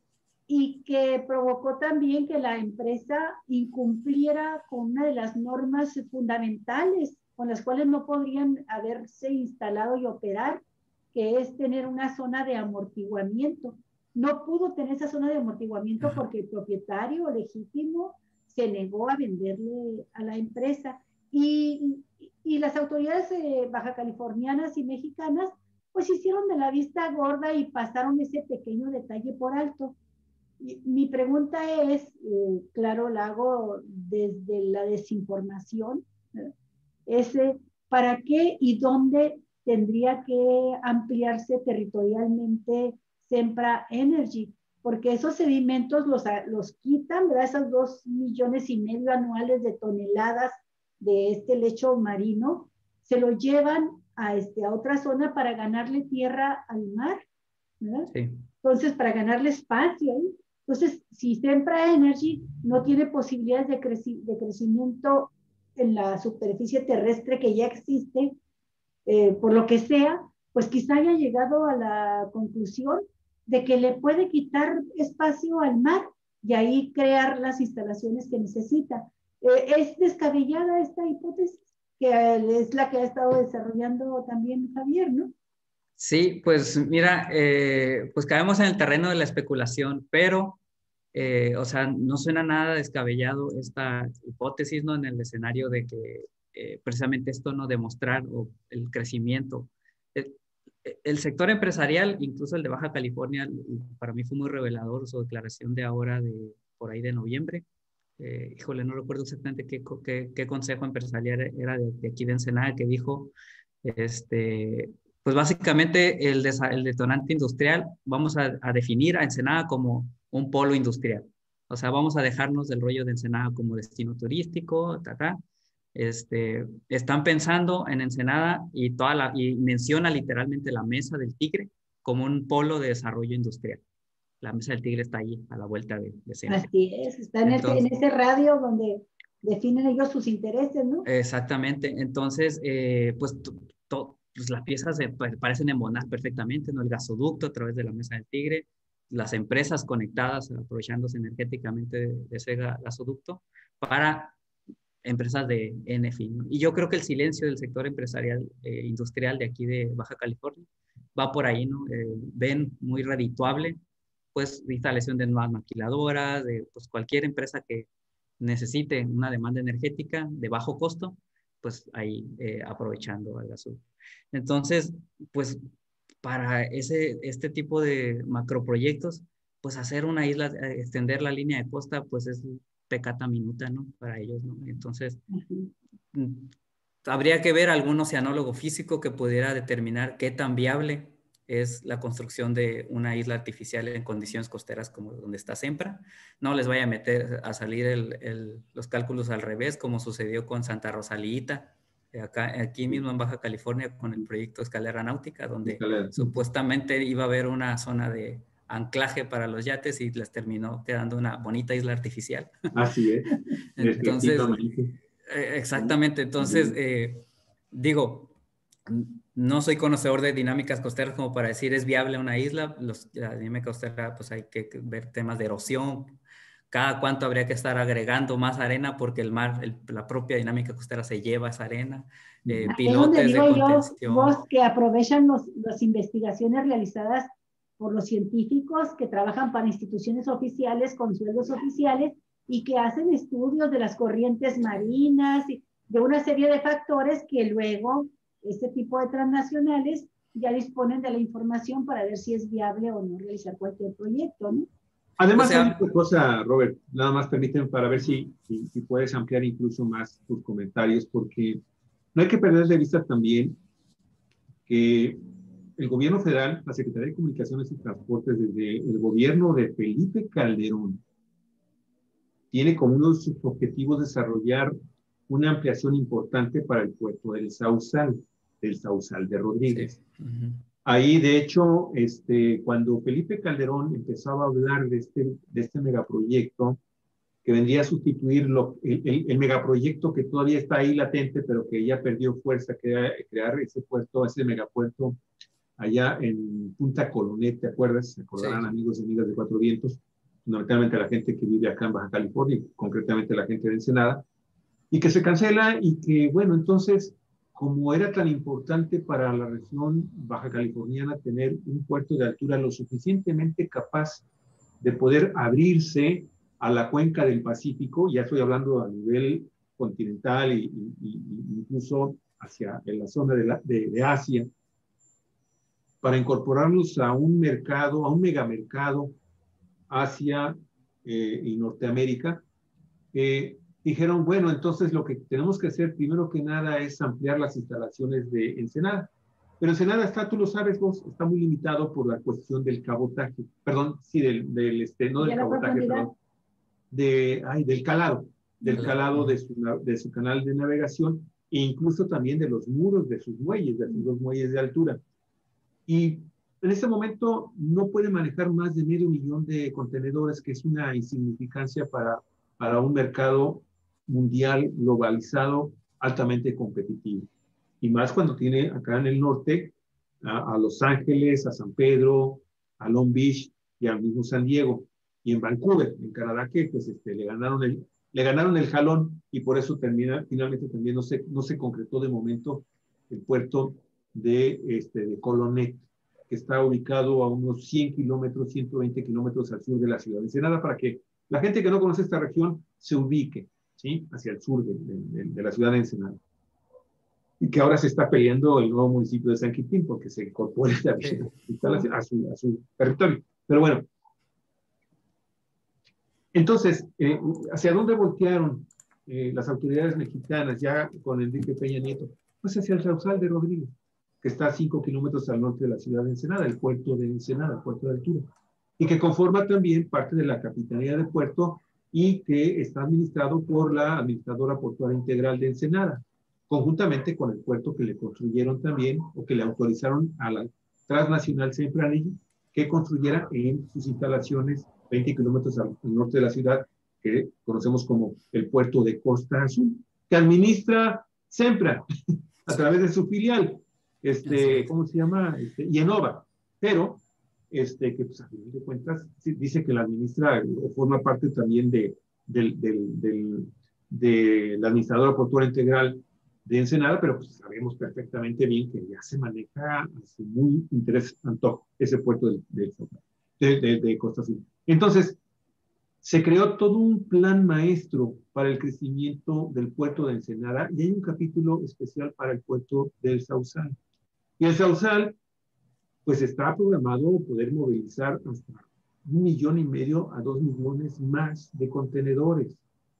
y que provocó también que la empresa incumpliera con una de las normas fundamentales con las cuales no podrían haberse instalado y operar, que es tener una zona de amortiguamiento. No pudo tener esa zona de amortiguamiento porque el propietario legítimo se negó a venderle a la empresa. Y, y las autoridades eh, baja californianas y mexicanas pues hicieron de la vista gorda y pasaron ese pequeño detalle por alto. Y mi pregunta es, eh, claro, la hago desde la desinformación, ¿eh? Ese, ¿para qué y dónde tendría que ampliarse territorialmente Sempra Energy? Porque esos sedimentos los, los quitan, ¿verdad? Esos dos millones y medio anuales de toneladas de este lecho marino, se lo llevan a, este, a otra zona para ganarle tierra al mar, ¿verdad? Sí. Entonces, para ganarle espacio ahí. Entonces, si Sempra Energy no tiene posibilidades de, creci de crecimiento en la superficie terrestre que ya existe, eh, por lo que sea, pues quizá haya llegado a la conclusión de que le puede quitar espacio al mar y ahí crear las instalaciones que necesita. Eh, es descabellada esta hipótesis, que es la que ha estado desarrollando también Javier, ¿no? Sí, pues mira, eh, pues caemos en el terreno de la especulación, pero, eh, o sea, no suena nada descabellado esta hipótesis, ¿no? En el escenario de que eh, precisamente esto no demostrar o el crecimiento. El, el sector empresarial, incluso el de Baja California, para mí fue muy revelador su declaración de ahora, de por ahí de noviembre. Eh, híjole, no recuerdo exactamente qué, qué, qué consejo empresarial era de, de aquí de Ensenada, que dijo, este... pues básicamente el, el detonante industrial, vamos a, a definir a Ensenada como un polo industrial. O sea, vamos a dejarnos del rollo de Ensenada como destino turístico, ta, ta. Este, están pensando en Ensenada y, toda la, y menciona literalmente la Mesa del Tigre como un polo de desarrollo industrial. La Mesa del Tigre está allí, a la vuelta de, de Sempra. Así es, está en, Entonces, el, en ese radio donde definen ellos sus intereses, ¿no? Exactamente. Entonces, eh, pues, pues las piezas se pues, parecen embonar perfectamente, ¿no? El gasoducto a través de la Mesa del Tigre, las empresas conectadas, aprovechándose energéticamente de, de ese gasoducto, para empresas de N F I, ¿no? Y yo creo que el silencio del sector empresarial eh, industrial de aquí de Baja California va por ahí, ¿no? Eh, ven muy redituable, pues, instalación de nuevas maquiladoras, de pues, cualquier empresa que necesite una demanda energética de bajo costo, pues ahí eh, aprovechando el gasoducto. Entonces, pues, para ese, este tipo de macroproyectos, pues hacer una isla, extender la línea de costa, pues es pecata minuta, ¿no? Para ellos, ¿no? Entonces, uh-huh. habría que ver algún oceanólogo físico que pudiera determinar qué tan viable es la construcción de una isla artificial en condiciones costeras como donde está Sempra. No les vaya a meter a salir el, el, los cálculos al revés, como sucedió con Santa Rosalita, acá, aquí mismo en Baja California, con el proyecto Escalera Náutica, donde Escalera. supuestamente iba a haber una zona de anclaje para los yates y les terminó quedando una bonita isla artificial. Así es. Entonces, eh, exactamente. Entonces, eh, digo, no soy conocedor de dinámicas costeras como para decir es viable una isla. Los, la dinámica costera, pues hay que ver temas de erosión. Cada cuánto habría que estar agregando más arena porque el mar, el, la propia dinámica costera se lleva esa arena. Eh, pilotes de contención. Yo, vos que aprovechan los, las investigaciones realizadas por los científicos que trabajan para instituciones oficiales con sueldos oficiales y que hacen estudios de las corrientes marinas y de una serie de factores que luego este tipo de transnacionales ya disponen de la información para ver si es viable o no realizar cualquier proyecto, ¿no? Además, o sea, hay otra cosa, Robert, nada más permiten para ver si, si, si puedes ampliar incluso más tus comentarios, porque no hay que perder de vista también que el gobierno federal, la Secretaría de Comunicaciones y Transportes, desde el gobierno de Felipe Calderón, tiene como uno de sus objetivos desarrollar una ampliación importante para el puerto del Sausal, del Sausal de Rodríguez. Sí. Uh-huh. Ahí, de hecho, este, cuando Felipe Calderón empezaba a hablar de este, de este megaproyecto, que vendría a sustituir lo, el, el, el megaproyecto que todavía está ahí latente, pero que ya perdió fuerza, que era crear ese puerto, ese megapuerto allá en Punta Colonet, ¿te acuerdas? Se acordarán, sí, amigos y amigas de Cuatro Vientos, fundamentalmente la gente que vive acá en Baja California, y concretamente la gente de Ensenada, y que se cancela y que, bueno, entonces, como era tan importante para la región baja californiana tener un puerto de altura lo suficientemente capaz de poder abrirse a la cuenca del Pacífico, ya estoy hablando a nivel continental y, y, y incluso hacia en la zona de, la, de, de Asia, para incorporarnos a un mercado, a un megamercado Asia eh, y Norteamérica, eh, dijeron, bueno, entonces lo que tenemos que hacer primero que nada es ampliar las instalaciones de Ensenada. Pero Ensenada está, tú lo sabes vos, está muy limitado por la cuestión del cabotaje, perdón, sí, del, del este, no del cabotaje, perdón, de, ay, del calado, del calado de su, de su canal de navegación e incluso también de los muros de sus muelles, de sus dos muelles de altura. Y en este momento no puede manejar más de medio millón de contenedores, que es una insignificancia para, para un mercado mundial globalizado altamente competitivo. Y más cuando tiene acá en el norte a, a Los Ángeles, a San Pedro, a Long Beach y al mismo San Diego. Y en Vancouver, en Canadá, que pues este, le, ganaron el, le ganaron el jalón y por eso termina, finalmente también no se, no se concretó de momento el puerto de, este, de Colonet, que está ubicado a unos cien kilómetros, ciento veinte kilómetros al sur de la ciudad de Ensenada, para que la gente que no conoce esta región se ubique, ¿sí?, hacia el sur de, de, de la ciudad de Ensenada. Y que ahora se está peleando el nuevo municipio de San Quintín porque se incorpora esta sí. instalación a su, a su territorio. Pero bueno, entonces, eh, ¿hacia dónde voltearon eh, las autoridades mexicanas ya con Enrique Peña Nieto? Pues hacia el Sausal de Rodríguez, que está a cinco kilómetros al norte de la ciudad de Ensenada, el puerto de Ensenada, el puerto de altura, y que conforma también parte de la Capitanía de Puerto y que está administrado por la Administradora Portuaria Integral de Ensenada, conjuntamente con el puerto que le construyeron también, o que le autorizaron a la transnacional Sempra que construyera en sus instalaciones veinte kilómetros al norte de la ciudad, que conocemos como el puerto de Costa Azul, que administra Sempra a través de su filial, este, ¿cómo se llama? Este, Ienova, pero este, que pues, a fin de cuentas dice que la administra o forma parte también de, del, del, del, de la administradora portuaria integral de Ensenada, pero pues sabemos perfectamente bien que ya se maneja a su muy interés antojo ese puerto de, de, de, de, de Costa Azul. Entonces, se creó todo un plan maestro para el crecimiento del puerto de Ensenada y hay un capítulo especial para el puerto del Sausal. Y el Sausal, pues está programado poder movilizar hasta un millón y medio a dos millones más de contenedores.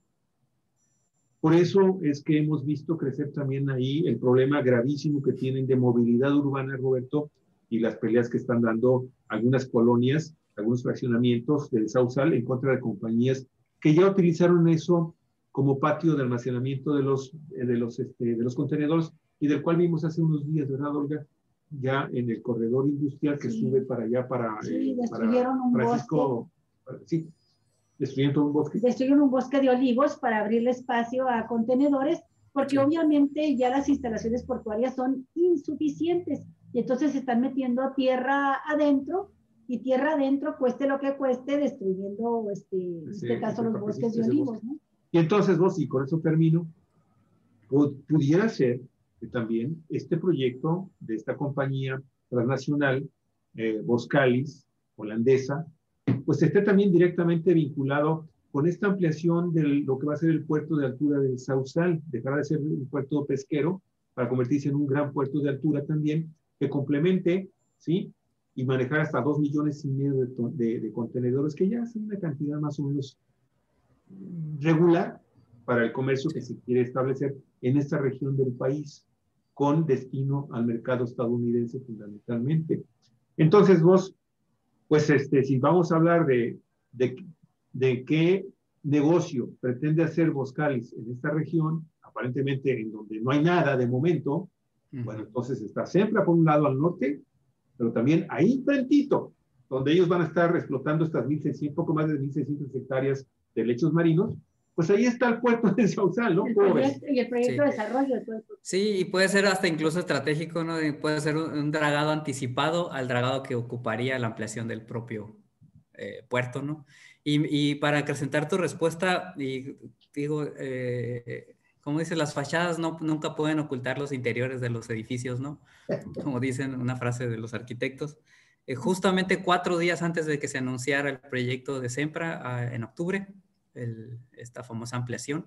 Por eso es que hemos visto crecer también ahí el problema gravísimo que tienen de movilidad urbana, Roberto, y las peleas que están dando algunas colonias, algunos fraccionamientos del Sausal en contra de compañías que ya utilizaron eso como patio de almacenamiento de los, de los, este, de los contenedores y del cual vimos hace unos días, ¿verdad, Olga? Ya en el corredor industrial que sí. sube para allá, para... Sí, eh, destruyeron para un Francisco, bosque. Para, sí, destruyendo un bosque. Destruyeron un bosque de olivos para abrirle espacio a contenedores, porque sí. obviamente ya las instalaciones portuarias son insuficientes y entonces se están metiendo tierra adentro y tierra adentro, cueste lo que cueste, destruyendo, este, en este sí, caso, los bosques de olivos, ¿no? Y entonces, vos, y con eso termino, pudiera ser que también este proyecto de esta compañía transnacional, eh, Boskalis, holandesa, pues esté también directamente vinculado con esta ampliación de lo que va a ser el puerto de altura del Sausal, dejará de ser un puerto pesquero para convertirse en un gran puerto de altura también, que complemente, ¿sí? Y manejar hasta dos millones y medio de, de, de contenedores, que ya es una cantidad más o menos regular para el comercio que se quiere establecer en esta región del país, con destino al mercado estadounidense fundamentalmente. Entonces vos, pues este, si vamos a hablar de, de, de qué negocio pretende hacer Boskalis en esta región, aparentemente en donde no hay nada de momento, uh-huh. bueno, entonces está siempre por un lado al norte, pero también ahí frentito, donde ellos van a estar explotando estas mil seiscientas, poco más de mil seiscientas hectáreas de lechos marinos, pues ahí está el puerto de Sausal, ¿no? El proyecto, y el proyecto sí. de desarrollo. Sí, y puede ser hasta incluso estratégico, ¿no? Puede ser un, un dragado anticipado al dragado que ocuparía la ampliación del propio eh, puerto, ¿no? Y, y para acrecentar tu respuesta, y digo, eh, como dices, las fachadas no, nunca pueden ocultar los interiores de los edificios, ¿no? Como dicen una frase de los arquitectos. Eh, justamente cuatro días antes de que se anunciara el proyecto de Sempra, eh, en octubre, el, esta famosa ampliación,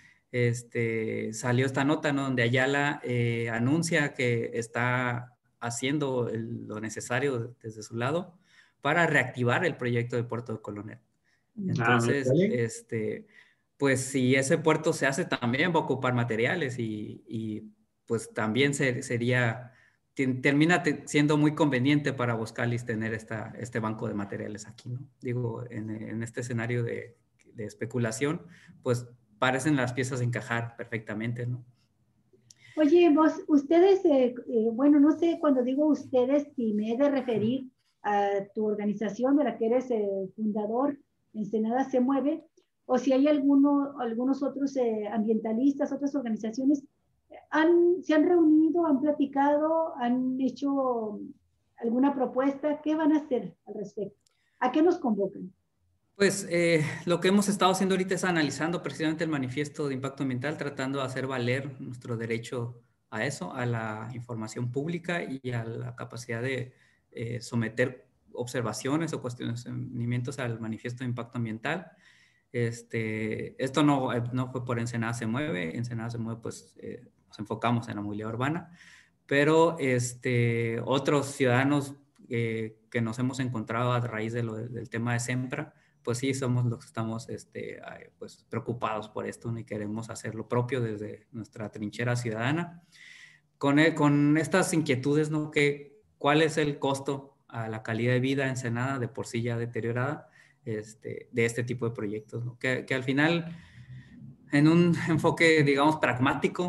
este, salió esta nota, ¿no? Donde Ayala eh, anuncia que está haciendo el, lo necesario desde su lado para reactivar el proyecto de Puerto de Colonet. Entonces, ah, este, pues si ese puerto se hace, también va a ocupar materiales y, y pues también se, sería, termina siendo muy conveniente para Boskalis tener esta, este banco de materiales aquí, ¿no? Digo, en, en este escenario de, de especulación, pues parecen las piezas encajar perfectamente, ¿no? Oye, vos, ustedes, eh, eh, bueno, no sé, cuando digo ustedes, si me he de referir a tu organización de la que eres eh, fundador, Ensenada se mueve, o si hay alguno, algunos otros eh, ambientalistas, otras organizaciones, han, se han reunido, han platicado, han hecho alguna propuesta, ¿qué van a hacer al respecto? ¿A qué nos convocan? Pues eh, lo que hemos estado haciendo ahorita es analizando precisamente el manifiesto de impacto ambiental, tratando de hacer valer nuestro derecho a eso, a la información pública y a la capacidad de eh, someter observaciones o cuestionamientos al manifiesto de impacto ambiental. Este, esto no, no fue por Ensenada se mueve, Ensenada se mueve, pues eh, nos enfocamos en la movilidad urbana, pero este, otros ciudadanos eh, que nos hemos encontrado a raíz de lo, del tema de Sempra, pues sí, somos los que estamos este, pues, preocupados por esto, ¿no? Y queremos hacer lo propio desde nuestra trinchera ciudadana. Con, el, con estas inquietudes, ¿no? Que, ¿cuál es el costo a la calidad de vida en Ensenada de por sí ya deteriorada este, de este tipo de proyectos, ¿no? Que, que al final, en un enfoque, digamos, pragmático,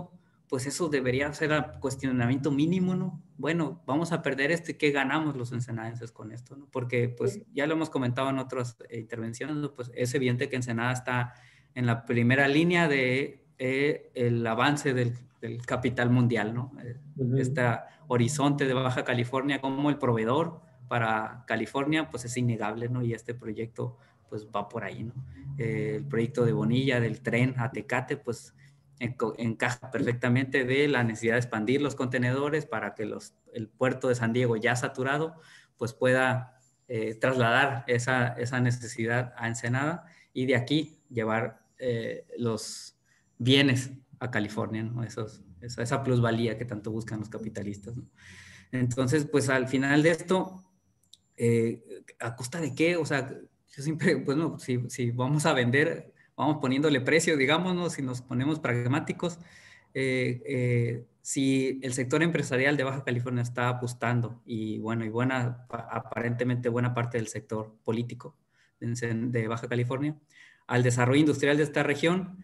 pues eso debería ser el cuestionamiento mínimo, ¿no? Bueno, vamos a perder esto y ¿qué ganamos los ensenadenses con esto, ¿no? Porque pues ya lo hemos comentado en otras eh, intervenciones, ¿no? Pues es evidente que Ensenada está en la primera línea de eh, el avance del, del capital mundial, ¿no? Eh, uh-huh. Este horizonte de Baja California como el proveedor para California, pues es innegable, ¿no? Y este proyecto pues va por ahí, ¿no? Eh, el proyecto de Bonilla, del tren a Tecate, pues encaja perfectamente de la necesidad de expandir los contenedores para que los, el puerto de San Diego ya saturado pues pueda eh, trasladar esa, esa necesidad a Ensenada y de aquí llevar eh, los bienes a California, ¿no? Esos, esa, esa plusvalía que tanto buscan los capitalistas, ¿no? Entonces, pues al final de esto, eh, ¿a costa de qué? O sea, yo siempre, pues no, si, si vamos a vender, vamos poniéndole precio, digamos, ¿no? Si nos ponemos pragmáticos, eh, eh, si el sector empresarial de Baja California está apostando y bueno, y buena, aparentemente buena parte del sector político de, de Baja California, al desarrollo industrial de esta región,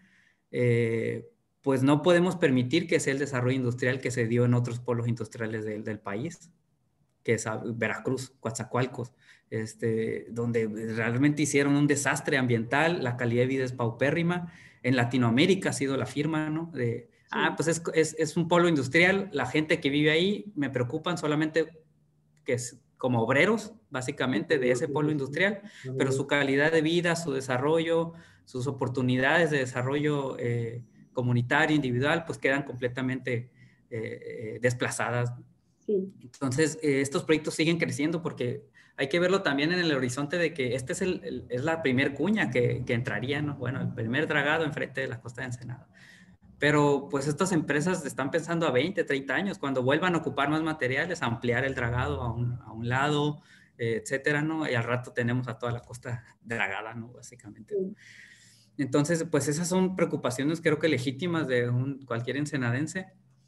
eh, pues no podemos permitir que sea el desarrollo industrial que se dio en otros polos industriales de, del país, que es Veracruz, Coatzacoalcos, este, donde realmente hicieron un desastre ambiental, la calidad de vida es paupérrima. En Latinoamérica ha sido la firma, ¿no? De, sí. ah, pues es, es, es un polo industrial, la gente que vive ahí me preocupan solamente que es como obreros, básicamente, de ese polo industrial, pero su calidad de vida, su desarrollo, sus oportunidades de desarrollo eh, comunitario, individual, pues quedan completamente eh, desplazadas. Sí. Entonces, eh, estos proyectos siguen creciendo porque hay que verlo también en el horizonte de que este es, el, el, es la primer cuña que, que entraría, ¿no? Bueno, el primer dragado enfrente de la costa de Ensenada. Pero pues estas empresas están pensando a veinte, treinta años, cuando vuelvan a ocupar más materiales, ampliar el dragado a un, a un lado, eh, etcétera, ¿no? Y al rato tenemos a toda la costa dragada, ¿no? Básicamente. Sí. Entonces, pues esas son preocupaciones creo que legítimas de un, cualquier ensenadense.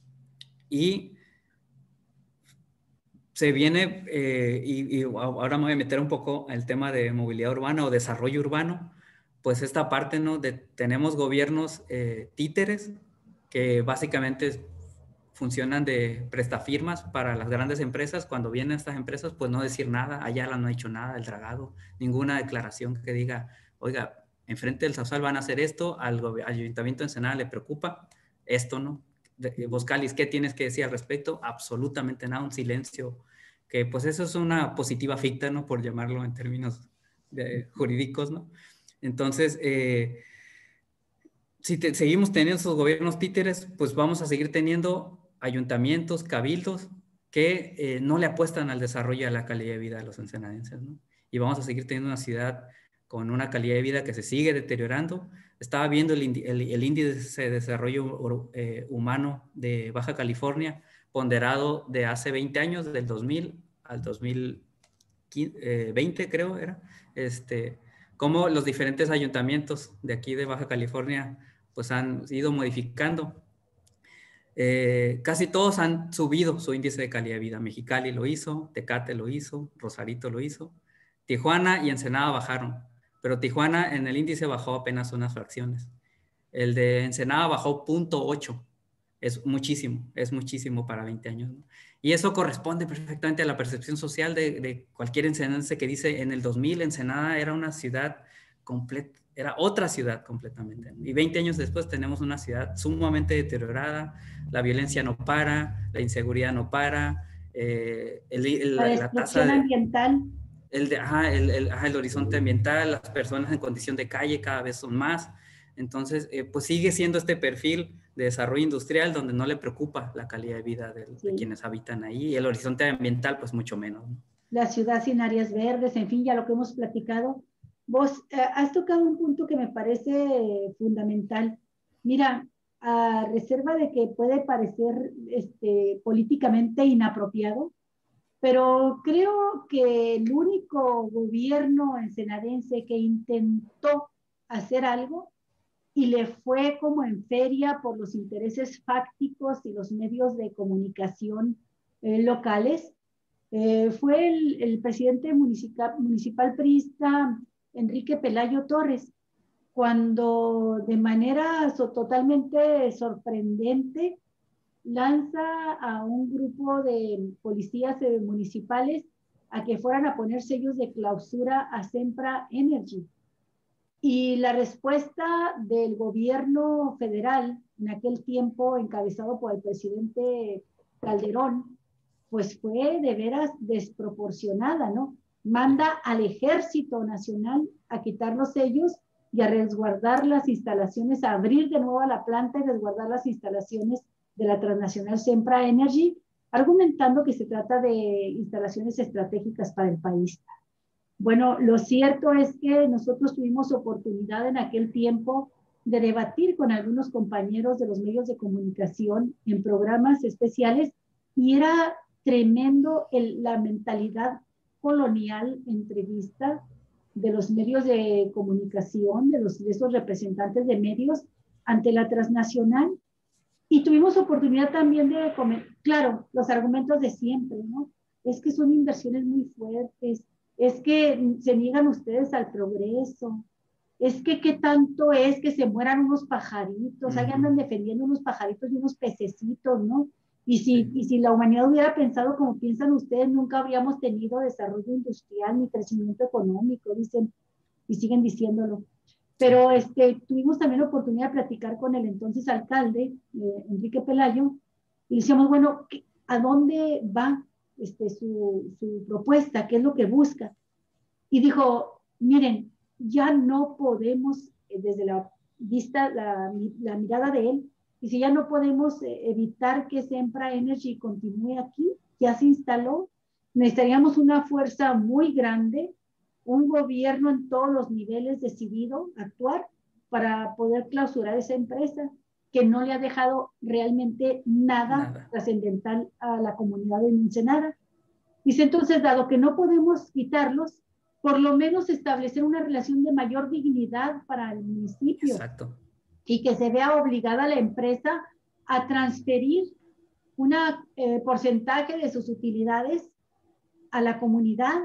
Y se viene, eh, y, y ahora me voy a meter un poco al tema de movilidad urbana o desarrollo urbano, pues esta parte, ¿no? De, tenemos gobiernos eh, títeres que básicamente funcionan de prestafirmas para las grandes empresas. Cuando vienen estas empresas, pues no decir nada, allá no ha hecho nada, el dragado, ninguna declaración que diga, oiga, enfrente del Sausal van a hacer esto, al, al Ayuntamiento de Ensenada le preocupa esto, ¿no? Boscalis, ¿qué tienes que decir al respecto? Absolutamente nada, un silencio, que pues eso es una positiva ficta, ¿no? Por llamarlo en términos de, jurídicos, ¿no? Entonces, eh, si te, seguimos teniendo esos gobiernos títeres, pues vamos a seguir teniendo ayuntamientos, cabildos, que eh, no le apuestan al desarrollo y a la calidad de vida de los ensenadenses, ¿no? Y vamos a seguir teniendo una ciudad con una calidad de vida que se sigue deteriorando. Estaba viendo el, el, el índice de desarrollo eh, humano de Baja California, ponderado de hace veinte años, del dos mil al dos mil veinte, creo era, este, cómo los diferentes ayuntamientos de aquí de Baja California pues han ido modificando. Eh, casi todos han subido su índice de calidad de vida. Mexicali lo hizo, Tecate lo hizo, Rosarito lo hizo, Tijuana y Ensenada bajaron. Pero Tijuana en el índice bajó apenas unas fracciones. El de Ensenada bajó punto ocho. Es muchísimo, es muchísimo para veinte años, ¿no? Y eso corresponde perfectamente a la percepción social de, de cualquier ensenadense que dice en el dos mil Ensenada era una ciudad completa, era otra ciudad completamente, ¿no? Y veinte años después tenemos una ciudad sumamente deteriorada, la violencia no para, la inseguridad no para, eh, el, el, la, la tasa de, ambiental. El, de, ajá, el, el, ajá, el horizonte ambiental, las personas en condición de calle cada vez son más. Entonces, eh, pues sigue siendo este perfil de desarrollo industrial donde no le preocupa la calidad de vida de, sí. de quienes habitan ahí, y el horizonte ambiental, pues mucho menos, ¿no? La ciudad sin áreas verdes, en fin, ya lo que hemos platicado. Vos eh, has tocado un punto que me parece fundamental. Mira, a reserva de que puede parecer este, políticamente inapropiado, pero creo que el único gobierno ensenadense que intentó hacer algo y le fue como en feria por los intereses fácticos y los medios de comunicación eh, locales, eh, fue el, el presidente municipal, municipal priista Enrique Pelayo Torres, cuando de manera so, totalmente sorprendente lanza a un grupo de policías municipales a que fueran a poner sellos de clausura a Sempra Energy. Y la respuesta del gobierno federal, en aquel tiempo encabezado por el presidente Calderón, pues fue de veras desproporcionada, ¿no? Manda al Ejército Nacional a quitar los sellos y a resguardar las instalaciones, a abrir de nuevo la planta y resguardar las instalaciones de la transnacional Sempra Energy, argumentando que se trata de instalaciones estratégicas para el país. Bueno, lo cierto es que nosotros tuvimos oportunidad en aquel tiempo de debatir con algunos compañeros de los medios de comunicación en programas especiales y era tremendo el, la mentalidad colonial entrevista de los medios de comunicación, de, los, de esos representantes de medios ante la transnacional. Y tuvimos oportunidad también de comer, claro, los argumentos de siempre, ¿no? Es que son inversiones muy fuertes, es que se niegan ustedes al progreso, es que qué tanto es que se mueran unos pajaritos, uh-huh. Ahí andan defendiendo unos pajaritos y unos pececitos, ¿no? Y si, sí. y si la humanidad hubiera pensado como piensan ustedes, nunca habríamos tenido desarrollo industrial ni crecimiento económico, dicen, y siguen diciéndolo. Pero este, tuvimos también la oportunidad de platicar con el entonces alcalde, eh, Enrique Pelayo, y decíamos, bueno, ¿a dónde va este, su, su propuesta? ¿Qué es lo que busca? Y dijo, miren, ya no podemos, eh, desde la vista, la, la mirada de él, dice, ya no podemos eh, evitar que Sempra Energy continúe aquí, ya se instaló, necesitaríamos una fuerza muy grande, un gobierno en todos los niveles decidido a actuar para poder clausurar esa empresa que no le ha dejado realmente nada, nada. trascendental a la comunidad de Ensenada. Dice, entonces, dado que no podemos quitarlos, por lo menos establecer una relación de mayor dignidad para el municipio. Exacto. Y que se vea obligada la empresa a transferir un eh, porcentaje de sus utilidades a la comunidad.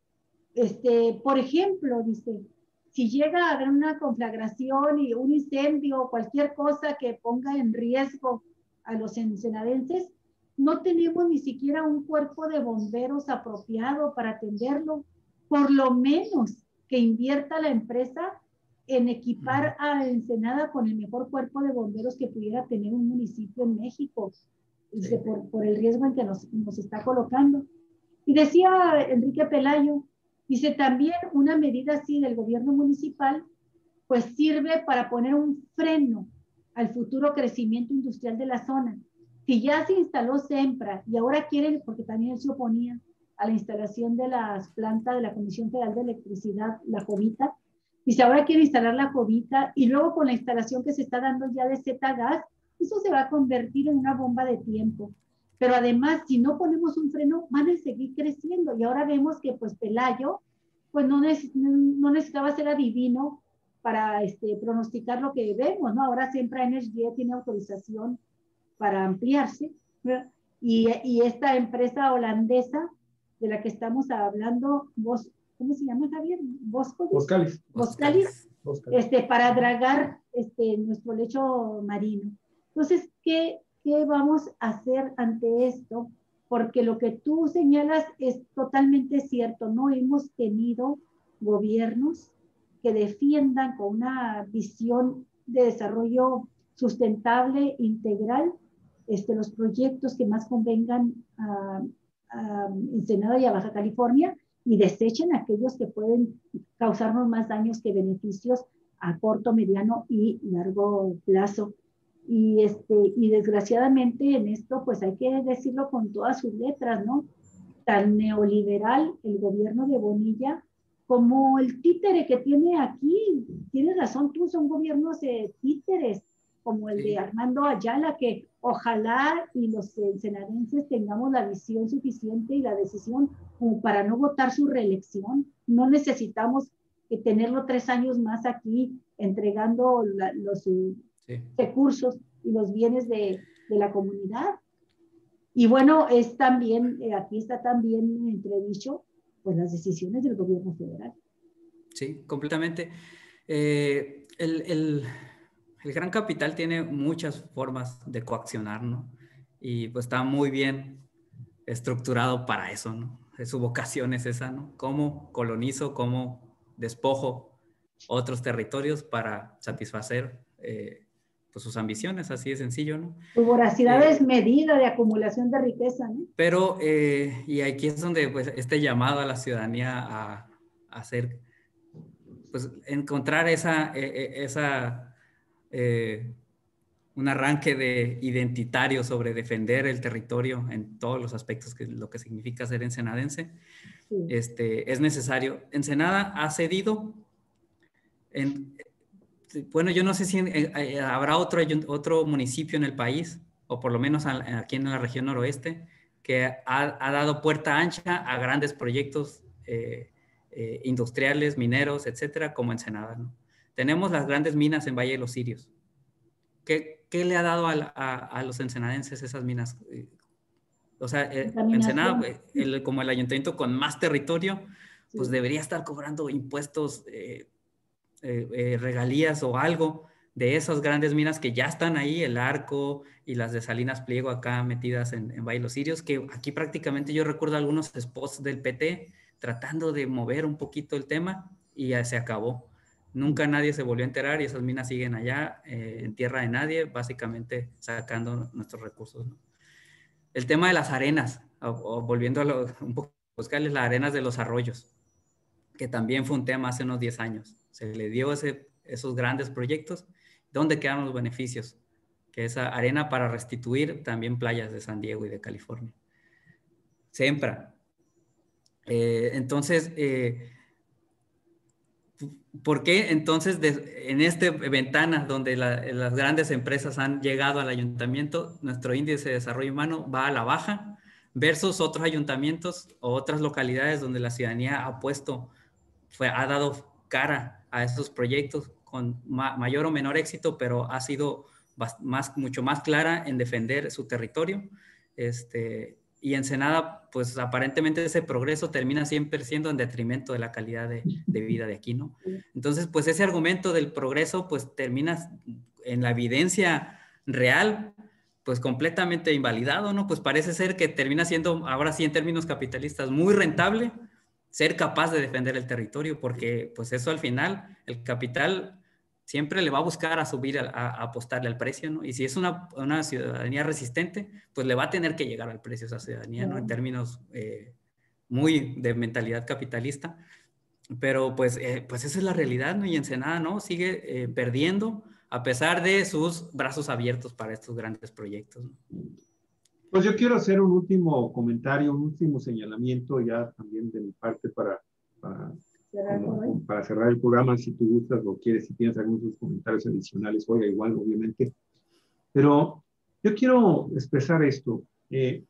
Este, por ejemplo, dice, si llega a haber una conflagración y un incendio o cualquier cosa que ponga en riesgo a los ensenadenses, no tenemos ni siquiera un cuerpo de bomberos apropiado para atenderlo. Por lo menos que invierta la empresa en equipar a Ensenada con el mejor cuerpo de bomberos que pudiera tener un municipio en México, dice, sí. por, por el riesgo en que nos, nos está colocando. Y decía Enrique Pelayo, dice, también una medida así del gobierno municipal, pues sirve para poner un freno al futuro crecimiento industrial de la zona. Si ya se instaló Sempra y ahora quieren, porque también él se oponía a la instalación de las plantas de la Comisión Federal de Electricidad, la Jovita, dice, ahora quiere instalar la Jovita y luego con la instalación que se está dando ya de Z-Gas, eso se va a convertir en una bomba de tiempo. Pero además, si no ponemos un freno, van a seguir creciendo. Y ahora vemos que, pues, Pelayo, pues, no, neces no necesitaba ser adivino para este, pronosticar lo que vemos, ¿no? Ahora Sempra Energy tiene autorización para ampliarse, ¿verdad? Y, y esta empresa holandesa de la que estamos hablando, vos, ¿cómo se llama, Javier? Boskalis. Boskalis. Este, para dragar este, nuestro lecho marino. Entonces, ¿qué, ¿qué vamos a hacer ante esto? Porque lo que tú señalas es totalmente cierto. No hemos tenido gobiernos que defiendan con una visión de desarrollo sustentable, integral, este, los proyectos que más convengan a, a Ensenada y a Baja California, y desechen aquellos que pueden causarnos más daños que beneficios a corto, mediano y largo plazo. Y, este, y desgraciadamente en esto, pues hay que decirlo con todas sus letras, ¿no? Tan neoliberal el gobierno de Bonilla como el títere que tiene aquí. Tienes razón tú, son gobiernos de títeres, como el sí. de Armando Ayala, que ojalá y los ensenadenses tengamos la visión suficiente y la decisión como para no votar su reelección. No necesitamos que tenerlo tres años más aquí entregando la, los sí. recursos y los bienes de, de la comunidad. Y bueno, es también, eh, aquí está también entredicho, pues las decisiones del gobierno federal. Sí, completamente. Eh, el, el, el gran capital tiene muchas formas de coaccionar, ¿no? y pues está muy bien estructurado para eso, ¿no? Su vocación es esa, ¿no? Cómo colonizo, cómo despojo otros territorios para satisfacer eh, pues sus ambiciones, así de sencillo, ¿no? Tu voracidad Eh, es medida de acumulación de riqueza, ¿no? pero, eh, y aquí es donde pues este llamado a la ciudadanía a, a hacer, pues encontrar esa, eh, esa eh, un arranque de identitario sobre defender el territorio en todos los aspectos, que lo que significa ser ensenadense, Sí. este, es necesario. Ensenada ha cedido, en, bueno, yo no sé si en, eh, habrá otro, otro municipio en el país, o por lo menos aquí en la región noroeste, que ha, ha dado puerta ancha a grandes proyectos eh, eh, industriales, mineros, etcétera, como Ensenada, ¿no? Tenemos las grandes minas en Valle de los Cirios. ¿Qué, qué le ha dado a, a, a los ensenadenses esas minas? O sea, eh, Ensenada, el, como el ayuntamiento con más territorio, sí, pues debería estar cobrando impuestos, eh, eh, eh, regalías o algo de esas grandes minas que ya están ahí, el Arco y las de Salinas Pliego acá metidas en, en Valle de los Cirios, que aquí prácticamente yo recuerdo algunos spots del P T tratando de mover un poquito el tema y ya se acabó. Nunca nadie se volvió a enterar y esas minas siguen allá eh, en tierra de nadie, básicamente sacando nuestros recursos, ¿no? El tema de las arenas, o, o volviendo a lo, un poco, buscarles las arenas de los arroyos, que también fue un tema hace unos diez años. Se le dio ese, esos grandes proyectos. ¿Dónde quedaron los beneficios? Que esa arena para restituir también playas de San Diego y de California. Sempra. Eh, entonces, eh, ¿por qué entonces de, en esta ventana donde la, las grandes empresas han llegado al ayuntamiento, nuestro índice de desarrollo humano va a la baja versus otros ayuntamientos o otras localidades donde la ciudadanía ha puesto, fue, ha dado cara a estos proyectos con ma, mayor o menor éxito, pero ha sido más, mucho más clara en defender su territorio? Este, y Ensenada, pues aparentemente ese progreso termina siempre siendo en detrimento de la calidad de, de vida de aquí, ¿no? Entonces, pues ese argumento del progreso, pues termina en la evidencia real, pues completamente invalidado, ¿no? Pues parece ser que termina siendo, ahora sí en términos capitalistas, muy rentable ser capaz de defender el territorio, porque pues eso al final, el capital siempre le va a buscar a subir, a, a apostarle al precio, ¿no? Y si es una, una ciudadanía resistente, pues le va a tener que llegar al precio a esa ciudadanía, ¿no? En términos eh, muy de mentalidad capitalista. Pero pues, eh, pues esa es la realidad, ¿no? Y Ensenada, ¿no? Sigue eh, perdiendo a pesar de sus brazos abiertos para estos grandes proyectos, ¿no? Pues yo quiero hacer un último comentario, un último señalamiento ya también de mi parte para, para, como, para cerrar el programa, si tú gustas o quieres, si tienes algunos comentarios adicionales, oiga, igual, obviamente. Pero yo quiero expresar esto. Eh,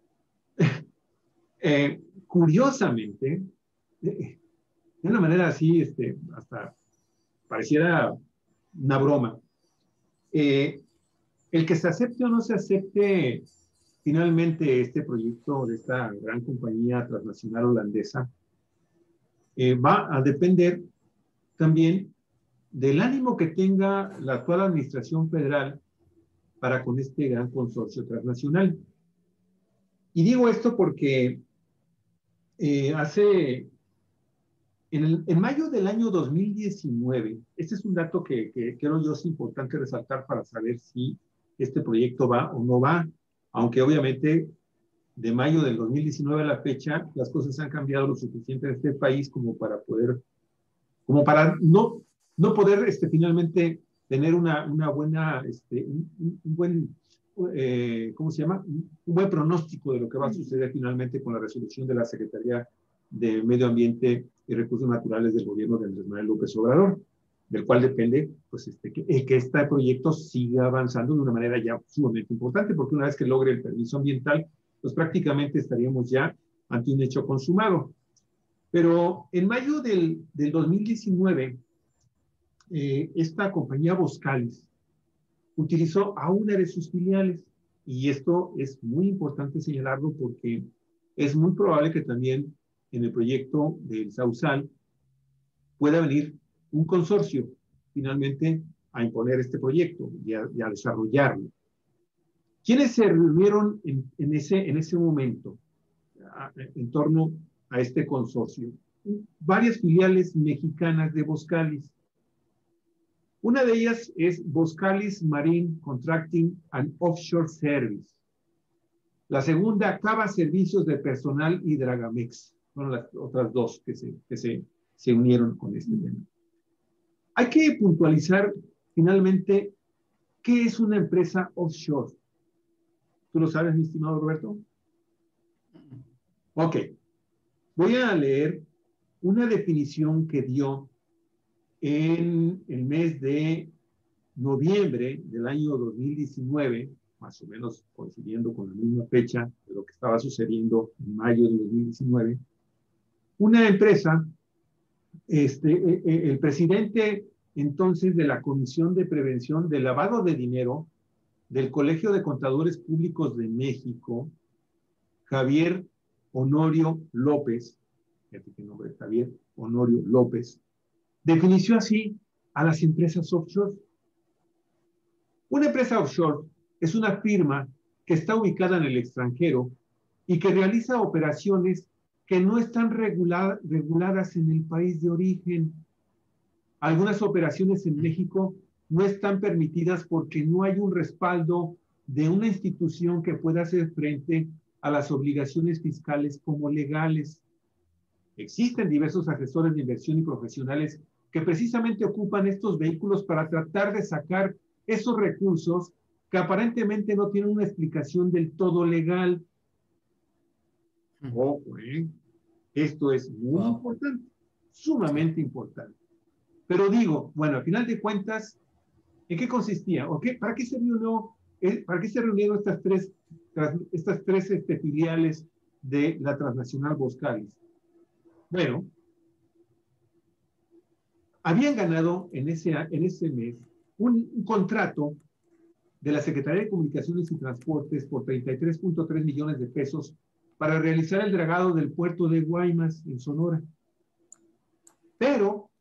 eh, curiosamente, de, de una manera así, este, hasta pareciera una broma, eh, el que se acepte o no se acepte finalmente este proyecto de esta gran compañía transnacional holandesa eh, va a depender también del ánimo que tenga la actual administración federal para con este gran consorcio transnacional. Y digo esto porque eh, hace, en, el, en mayo del año dos mil diecinueve, este es un dato que, que creo yo es importante resaltar para saber si este proyecto va o no va, aunque obviamente de mayo del dos mil diecinueve a la fecha, las cosas han cambiado lo suficiente en este país como para poder, como para no, no poder este, finalmente tener una, una buena, este, un, un buen, eh, ¿cómo se llama? Un buen pronóstico de lo que va a suceder finalmente con la resolución de la Secretaría de Medio Ambiente y Recursos Naturales del gobierno de Andrés Manuel López Obrador, del cual depende pues, este, que, que este proyecto siga avanzando de una manera ya sumamente importante, porque una vez que logre el permiso ambiental, pues prácticamente estaríamos ya ante un hecho consumado. Pero en mayo del, del dos mil diecinueve, eh, esta compañía Boskalis utilizó a una de sus filiales, y esto es muy importante señalarlo porque es muy probable que también en el proyecto del Sausal pueda venir un consorcio finalmente a imponer este proyecto y a, y a desarrollarlo. ¿Quiénes se reunieron en, en, ese, en ese momento a, en torno a este consorcio? Varias filiales mexicanas de Boskalis. Una de ellas es Boskalis Marine Contracting and Offshore Service. La segunda, Cava Servicios de Personal y Dragamex. Son las otras dos que se, que se, se unieron con este tema. Hay que puntualizar finalmente qué es una empresa offshore. ¿Tú lo sabes, mi estimado Roberto? Ok. Voy a leer una definición que dio en el mes de noviembre del año dos mil diecinueve, más o menos coincidiendo con la misma fecha de lo que estaba sucediendo en mayo de dos mil diecinueve, una empresa, este, eh, eh, el presidente entonces de la Comisión de Prevención del Lavado de Dinero del Colegio de Contadores Públicos de México, Javier Honorio López, fíjate qué nombre, Javier Honorio López, definió así a las empresas offshore. Una empresa offshore es una firma que está ubicada en el extranjero y que realiza operaciones que no están regular, reguladas en el país de origen. Algunas operaciones en México no están permitidas porque no hay un respaldo de una institución que pueda hacer frente a las obligaciones fiscales como legales. Existen diversos asesores de inversión y profesionales que precisamente ocupan estos vehículos para tratar de sacar esos recursos que aparentemente no tienen una explicación del todo legal. Ojo, ¿eh? Esto es muy wow. importante, sumamente importante. Pero digo, bueno, al final de cuentas, ¿en qué consistía? ¿O qué, para, qué se reunió, eh, ¿Para qué se reunieron estas tres, tras, estas tres este, filiales de la transnacional Boskalis? Bueno, habían ganado en ese, en ese mes un, un contrato de la Secretaría de Comunicaciones y Transportes por treinta y tres punto tres millones de pesos para realizar el dragado del puerto de Guaymas, en Sonora. Pero,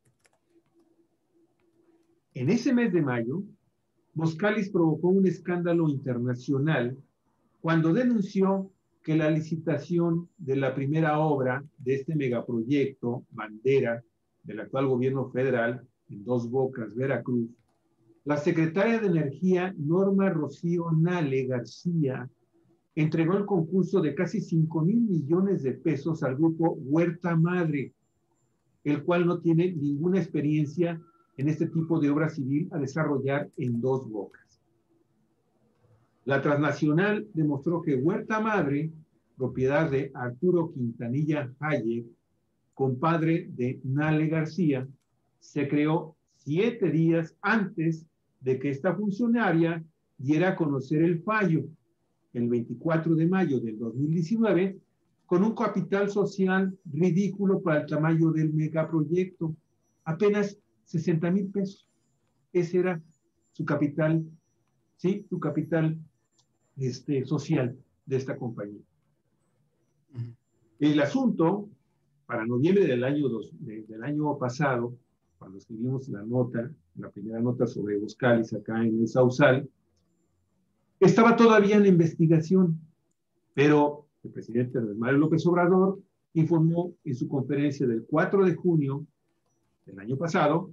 en ese mes de mayo, Boskalis provocó un escándalo internacional cuando denunció que la licitación de la primera obra de este megaproyecto, bandera del actual gobierno federal, en Dos Bocas, Veracruz, la secretaria de Energía, Norma Rocío Nale García, entregó el concurso de casi cinco mil millones de pesos al grupo Huerta Madre, el cual no tiene ninguna experiencia en este tipo de obra civil a desarrollar en Dos Bocas. La transnacional demostró que Huerta Madre, propiedad de Arturo Quintanilla Hayek, compadre de Nale García, se creó siete días antes de que esta funcionaria diera a conocer el fallo, el veinticuatro de mayo del dos mil diecinueve, con un capital social ridículo para el tamaño del megaproyecto, apenas sesenta mil pesos. Ese era su capital, ¿sí? Su capital este, social de esta compañía. Uh-huh. El asunto, para noviembre del año, dos, de, del año pasado, cuando escribimos la nota, la primera nota sobre Boskalis acá en el Sausal, estaba todavía en la investigación, pero el presidente Manuel López Obrador informó en su conferencia del cuatro de junio del año pasado,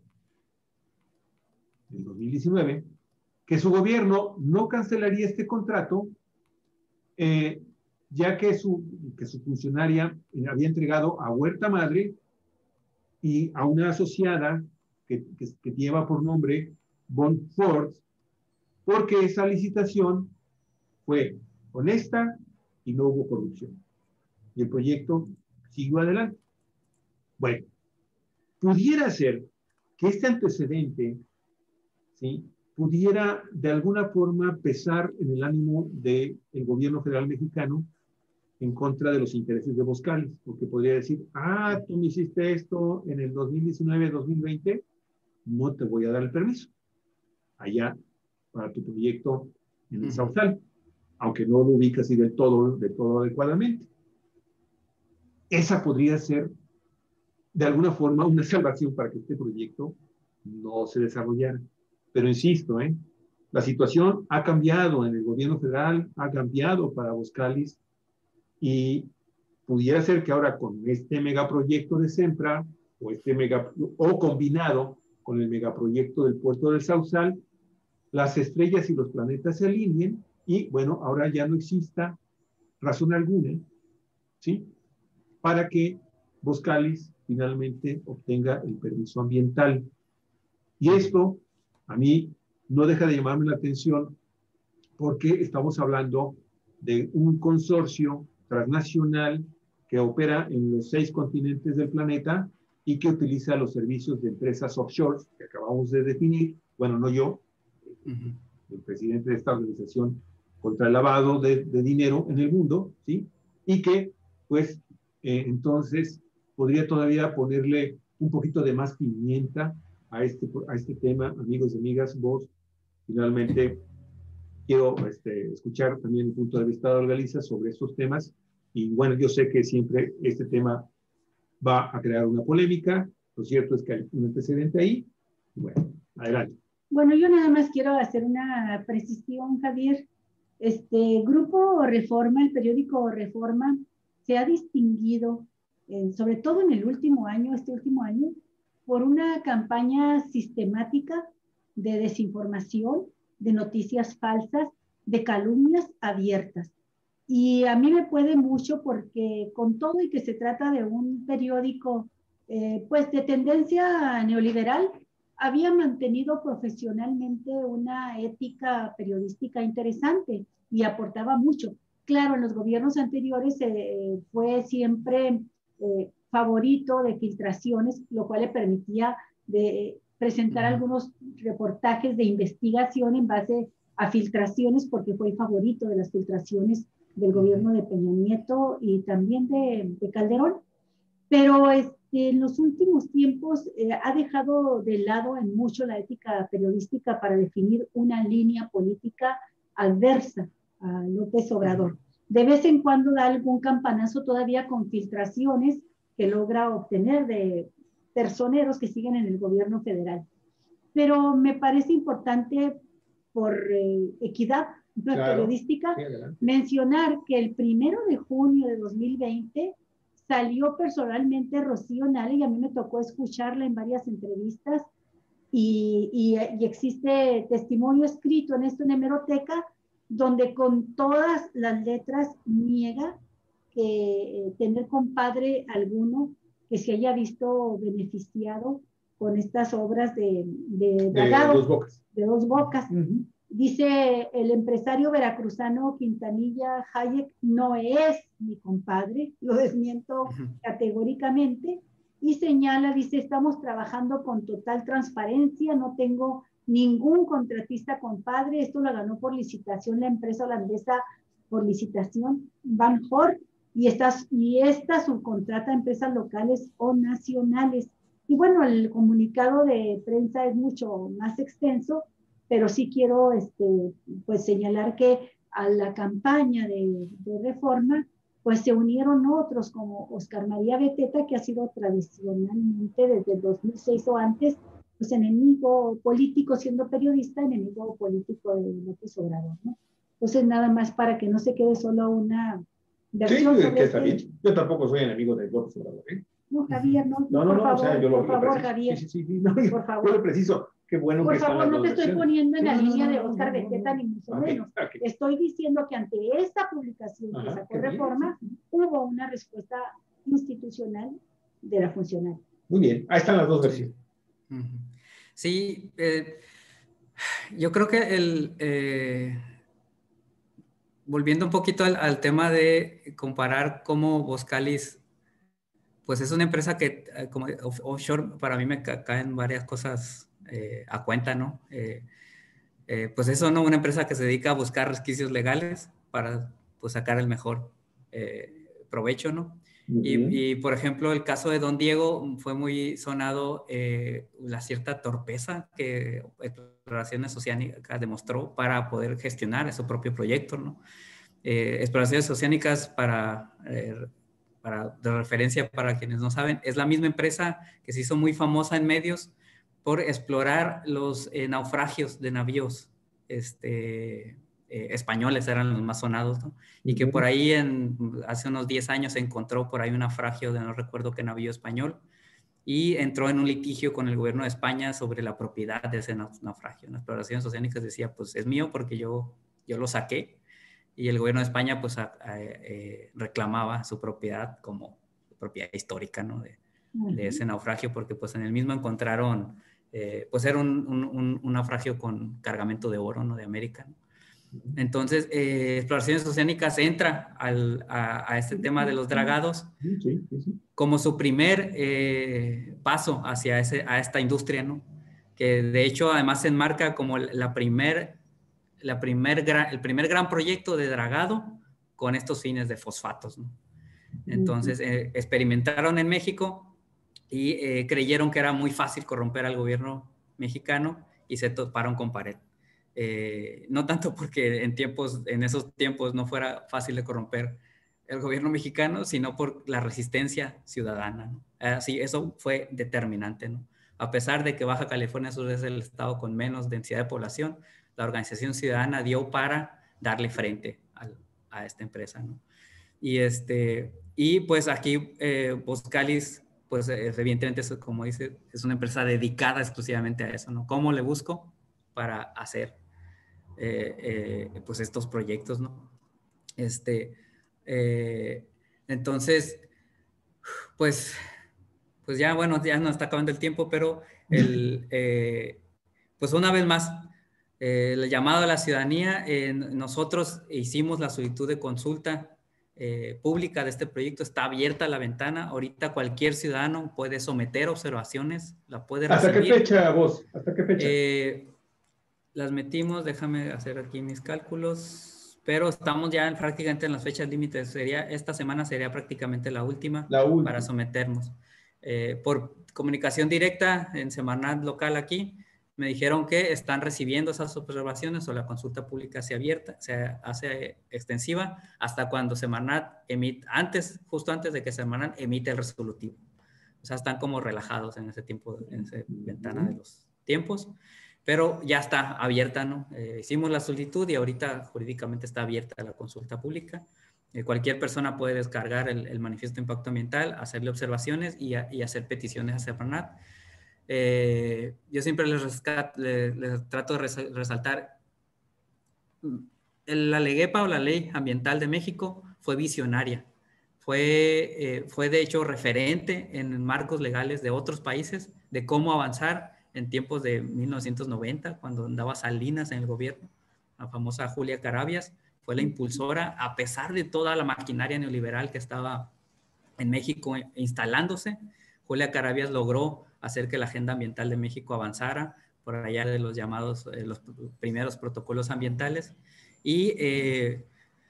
del dos mil diecinueve, que su gobierno no cancelaría este contrato, eh, ya que su, que su funcionaria había entregado a Huerta Madre y a una asociada que, que, que lleva por nombre Bond Ford, porque esa licitación fue honesta y no hubo corrupción. Y el proyecto siguió adelante. Bueno, pudiera ser que este antecedente, ¿sí?, pudiera de alguna forma pesar en el ánimo del gobierno federal mexicano en contra de los intereses de Boskalis, porque podría decir, ah, tú me hiciste esto en el dos mil diecinueve dos mil veinte, no te voy a dar el permiso allá para tu proyecto en el uh-huh. Sausal, aunque no lo ubicas así del todo, del todo adecuadamente. Esa podría ser de alguna forma una salvación para que este proyecto no se desarrollara. Pero insisto, ¿eh? La situación ha cambiado en el gobierno federal, ha cambiado para Boscalis y pudiera ser que ahora con este megaproyecto de Sempra o, este mega, o combinado con el megaproyecto del puerto del Sausal, las estrellas y los planetas se alineen y, bueno, ahora ya no exista razón alguna, ¿sí?, para que Boscalis finalmente obtenga el permiso ambiental. Y esto a mí no deja de llamarme la atención porque estamos hablando de un consorcio transnacional que opera en los seis continentes del planeta y que utiliza los servicios de empresas offshore que acabamos de definir, bueno, no yo, uh-huh. el presidente de esta organización contra el lavado de, de dinero en el mundo, ¿sí? Y que, pues, eh, entonces podría todavía ponerle un poquito de más pimienta a este, a este tema, amigos y amigas. Vos, finalmente, quiero este, escuchar también el punto de vista de Orgaliza sobre estos temas. Y bueno, yo sé que siempre este tema va a crear una polémica. Lo cierto es que hay un antecedente ahí. Bueno, adelante. Bueno, yo nada más quiero hacer una precisión, Javier. Este Grupo Reforma, el periódico Reforma, se ha distinguido, eh, sobre todo en el último año, este último año, por una campaña sistemática de desinformación, de noticias falsas, de calumnias abiertas. Y a mí me puede mucho porque con todo y que se trata de un periódico eh, pues de tendencia neoliberal, había mantenido profesionalmente una ética periodística interesante y aportaba mucho. Claro, en los gobiernos anteriores eh, fue siempre eh, favorito de filtraciones, lo cual le permitía de presentar uh-huh. algunos reportajes de investigación en base a filtraciones, porque fue favorito de las filtraciones del gobierno de Peña Nieto y también de, de Calderón. Pero este, en los últimos tiempos eh, ha dejado de lado en mucho la ética periodística para definir una línea política adversa a López Obrador. De vez en cuando da algún campanazo todavía con filtraciones que logra obtener de personeros que siguen en el gobierno federal. Pero me parece importante, por eh, equidad claro. periodística, sí, mencionar que el primero de junio de dos mil veinte salió personalmente Rocío Nale, y a mí me tocó escucharla en varias entrevistas, y, y, y existe testimonio escrito en esto en hemeroteca, donde con todas las letras niega que eh, tener compadre alguno que se haya visto beneficiado con estas obras de, de, de, de dos bocas. De dos bocas. Uh-huh. Dice el empresario veracruzano Quintanilla Hayek, no es mi compadre, lo desmiento uh-huh. categóricamente, y señala, dice, estamos trabajando con total transparencia, no tengo ningún contratista compadre, esto lo ganó por licitación la empresa holandesa por licitación, Van Hort, y, estas, y esta subcontrata a empresas locales o nacionales. Y bueno, el comunicado de prensa es mucho más extenso, pero sí quiero este, pues señalar que a la campaña de, de Reforma pues se unieron otros como Oscar María Beteta, que ha sido tradicionalmente desde el dos mil seis o antes pues enemigo político, siendo periodista, enemigo político de López Obrador, ¿no? Entonces nada más para que no se quede solo una versión. Sí, que está bien. Yo tampoco soy enemigo de López Obrador, ¿eh? No, Javier, no, no, no, por no, favor, o sea, yo lo, por lo favor, preciso. Javier. Sí, sí, sí, no, yo, por favor. Yo lo preciso. Qué bueno por que favor, no te estoy versiones. poniendo en la sí, línea no, de no, Oscar no, Beteta, no, ni mucho okay, menos. Okay. Estoy diciendo que ante esta publicación que Ajá, sacó Reforma, bien. hubo una respuesta institucional de la funcionaria. Muy bien, ahí están las dos versiones. Sí, eh, yo creo que el... Eh, volviendo un poquito al, al tema de comparar cómo Boscalis, pues es una empresa que, como off, offshore, para mí me ca caen varias cosas eh, a cuenta, ¿no? Eh, eh, pues eso, ¿no? Una empresa que se dedica a buscar resquicios legales para, pues, sacar el mejor eh, provecho, ¿no? Uh-huh. y, y, por ejemplo, el caso de Don Diego fue muy sonado eh, la cierta torpeza que Exploraciones Oceánicas demostró para poder gestionar su propio proyecto, ¿no? Eh, Exploraciones Oceánicas, para, eh, para, de referencia para quienes no saben, es la misma empresa que se hizo muy famosa en medios por explorar los eh, naufragios de navíos este, eh, españoles eran los más sonados, ¿no? Y que por ahí en, hace unos diez años se encontró por ahí un naufragio de no recuerdo qué navío español y entró en un litigio con el gobierno de España sobre la propiedad de ese naufragio. Las Exploraciones Oceánicas decía, pues es mío porque yo, yo lo saqué, y el gobierno de España pues a, a, eh, reclamaba su propiedad como propiedad histórica, ¿no? De, uh-huh. de ese naufragio, porque pues en el mismo encontraron, eh, pues era un, un, un naufragio con cargamento de oro, ¿no? De América, ¿no? Entonces, eh, Exploraciones Oceánicas entra al, a, a este tema de los dragados sí, sí, sí. como su primer eh, paso hacia ese, a esta industria, ¿no? Que de hecho además se enmarca como la primer, la primer gran, el primer gran proyecto de dragado con estos fines de fosfatos, ¿no? Entonces, eh, experimentaron en México y eh, creyeron que era muy fácil corromper al gobierno mexicano y se toparon con pared. Eh, no tanto porque en, tiempos, en esos tiempos no fuera fácil de corromper el gobierno mexicano, sino por la resistencia ciudadana, ¿no? Así, eso fue determinante, ¿no? A pesar de que Baja California Sur es el estado con menos densidad de población, la organización ciudadana dio para darle frente a, a esta empresa, ¿no? Y, este, y pues aquí eh, Boscalis, pues evidentemente, como dice, es una empresa dedicada exclusivamente a eso, ¿no? ¿Cómo le busco para hacer eh, eh, pues estos proyectos, ¿no? Este, eh, entonces, pues, pues ya, bueno, ya nos está acabando el tiempo, pero el, eh, pues una vez más, eh, el llamado a la ciudadanía, eh, nosotros hicimos la solicitud de consulta eh, pública de este proyecto, está abierta la ventana, ahorita cualquier ciudadano puede someter observaciones, la puede recibir. ¿Hasta qué fecha vos? ¿Hasta qué fecha? Eh, las metimos, déjame hacer aquí mis cálculos, pero estamos ya prácticamente en las fechas límites. Sería, esta semana sería prácticamente la última, la última. para someternos. Eh, por comunicación directa en Semarnat local aquí, me dijeron que están recibiendo esas observaciones o la consulta pública se abierta, se hace extensiva hasta cuando Semarnat emite, antes, justo antes de que Semarnat emite el resolutivo. O sea, están como relajados en ese tiempo, en esa ventana de los tiempos. Pero ya está abierta, ¿no? Eh, hicimos la solicitud y ahorita jurídicamente está abierta la consulta pública. Eh, cualquier persona puede descargar el, el manifiesto de impacto ambiental, hacerle observaciones y, a, y hacer peticiones a Semarnat. Eh, yo siempre les, rescat, les, les trato de res, resaltar, la LEGEPA o la Ley Ambiental de México fue visionaria. Fue, eh, fue de hecho referente en marcos legales de otros países de cómo avanzar en tiempos de mil novecientos noventa, cuando andaba Salinas en el gobierno. La famosa Julia Carabias fue la impulsora, a pesar de toda la maquinaria neoliberal que estaba en México instalándose. Julia Carabias logró hacer que la agenda ambiental de México avanzara por allá de los llamados, eh, los primeros protocolos ambientales. Y eh,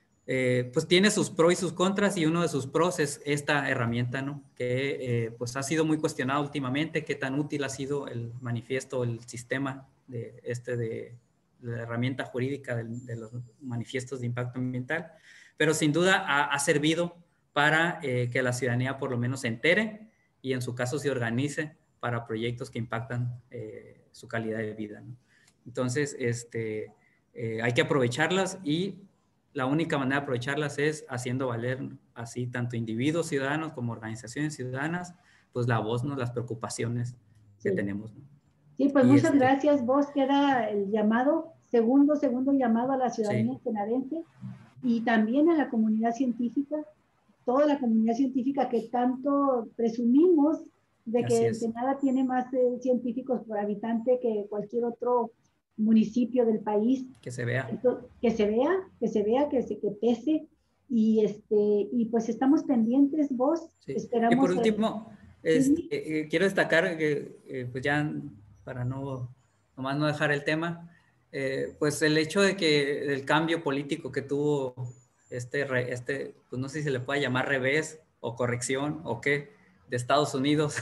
eh, pues tiene sus pros y sus contras, y uno de sus pros es esta herramienta, ¿no? Que eh, pues ha sido muy cuestionada últimamente, qué tan útil ha sido el manifiesto, el sistema de, este de, de la herramienta jurídica de, de los manifiestos de impacto ambiental, pero sin duda ha, ha servido para eh, que la ciudadanía por lo menos se entere y en su caso se organice para proyectos que impactan eh, su calidad de vida, ¿no? Entonces, este, eh, hay que aprovecharlas, y la única manera de aprovecharlas es haciendo valer así tanto individuos ciudadanos como organizaciones ciudadanas, pues la voz, ¿no? Las preocupaciones que sí. tenemos, ¿no? Sí, pues y muchas este, gracias. Vos queda el llamado, segundo, segundo llamado a la ciudadanía sí. senadense y también a la comunidad científica, toda la comunidad científica que tanto presumimos de que Ensenada tiene más eh, científicos por habitante que cualquier otro municipio del país. Que se vea. Entonces, que se vea, que se vea, que se que pese. Y, este, y pues estamos pendientes, vos. Sí. Esperamos. Y por último, el... este, sí. eh, quiero destacar que, eh, pues ya, para no, nomás no dejar el tema, eh, pues el hecho de que el cambio político que tuvo este, este, pues no sé si se le puede llamar revés o corrección o qué, de Estados Unidos,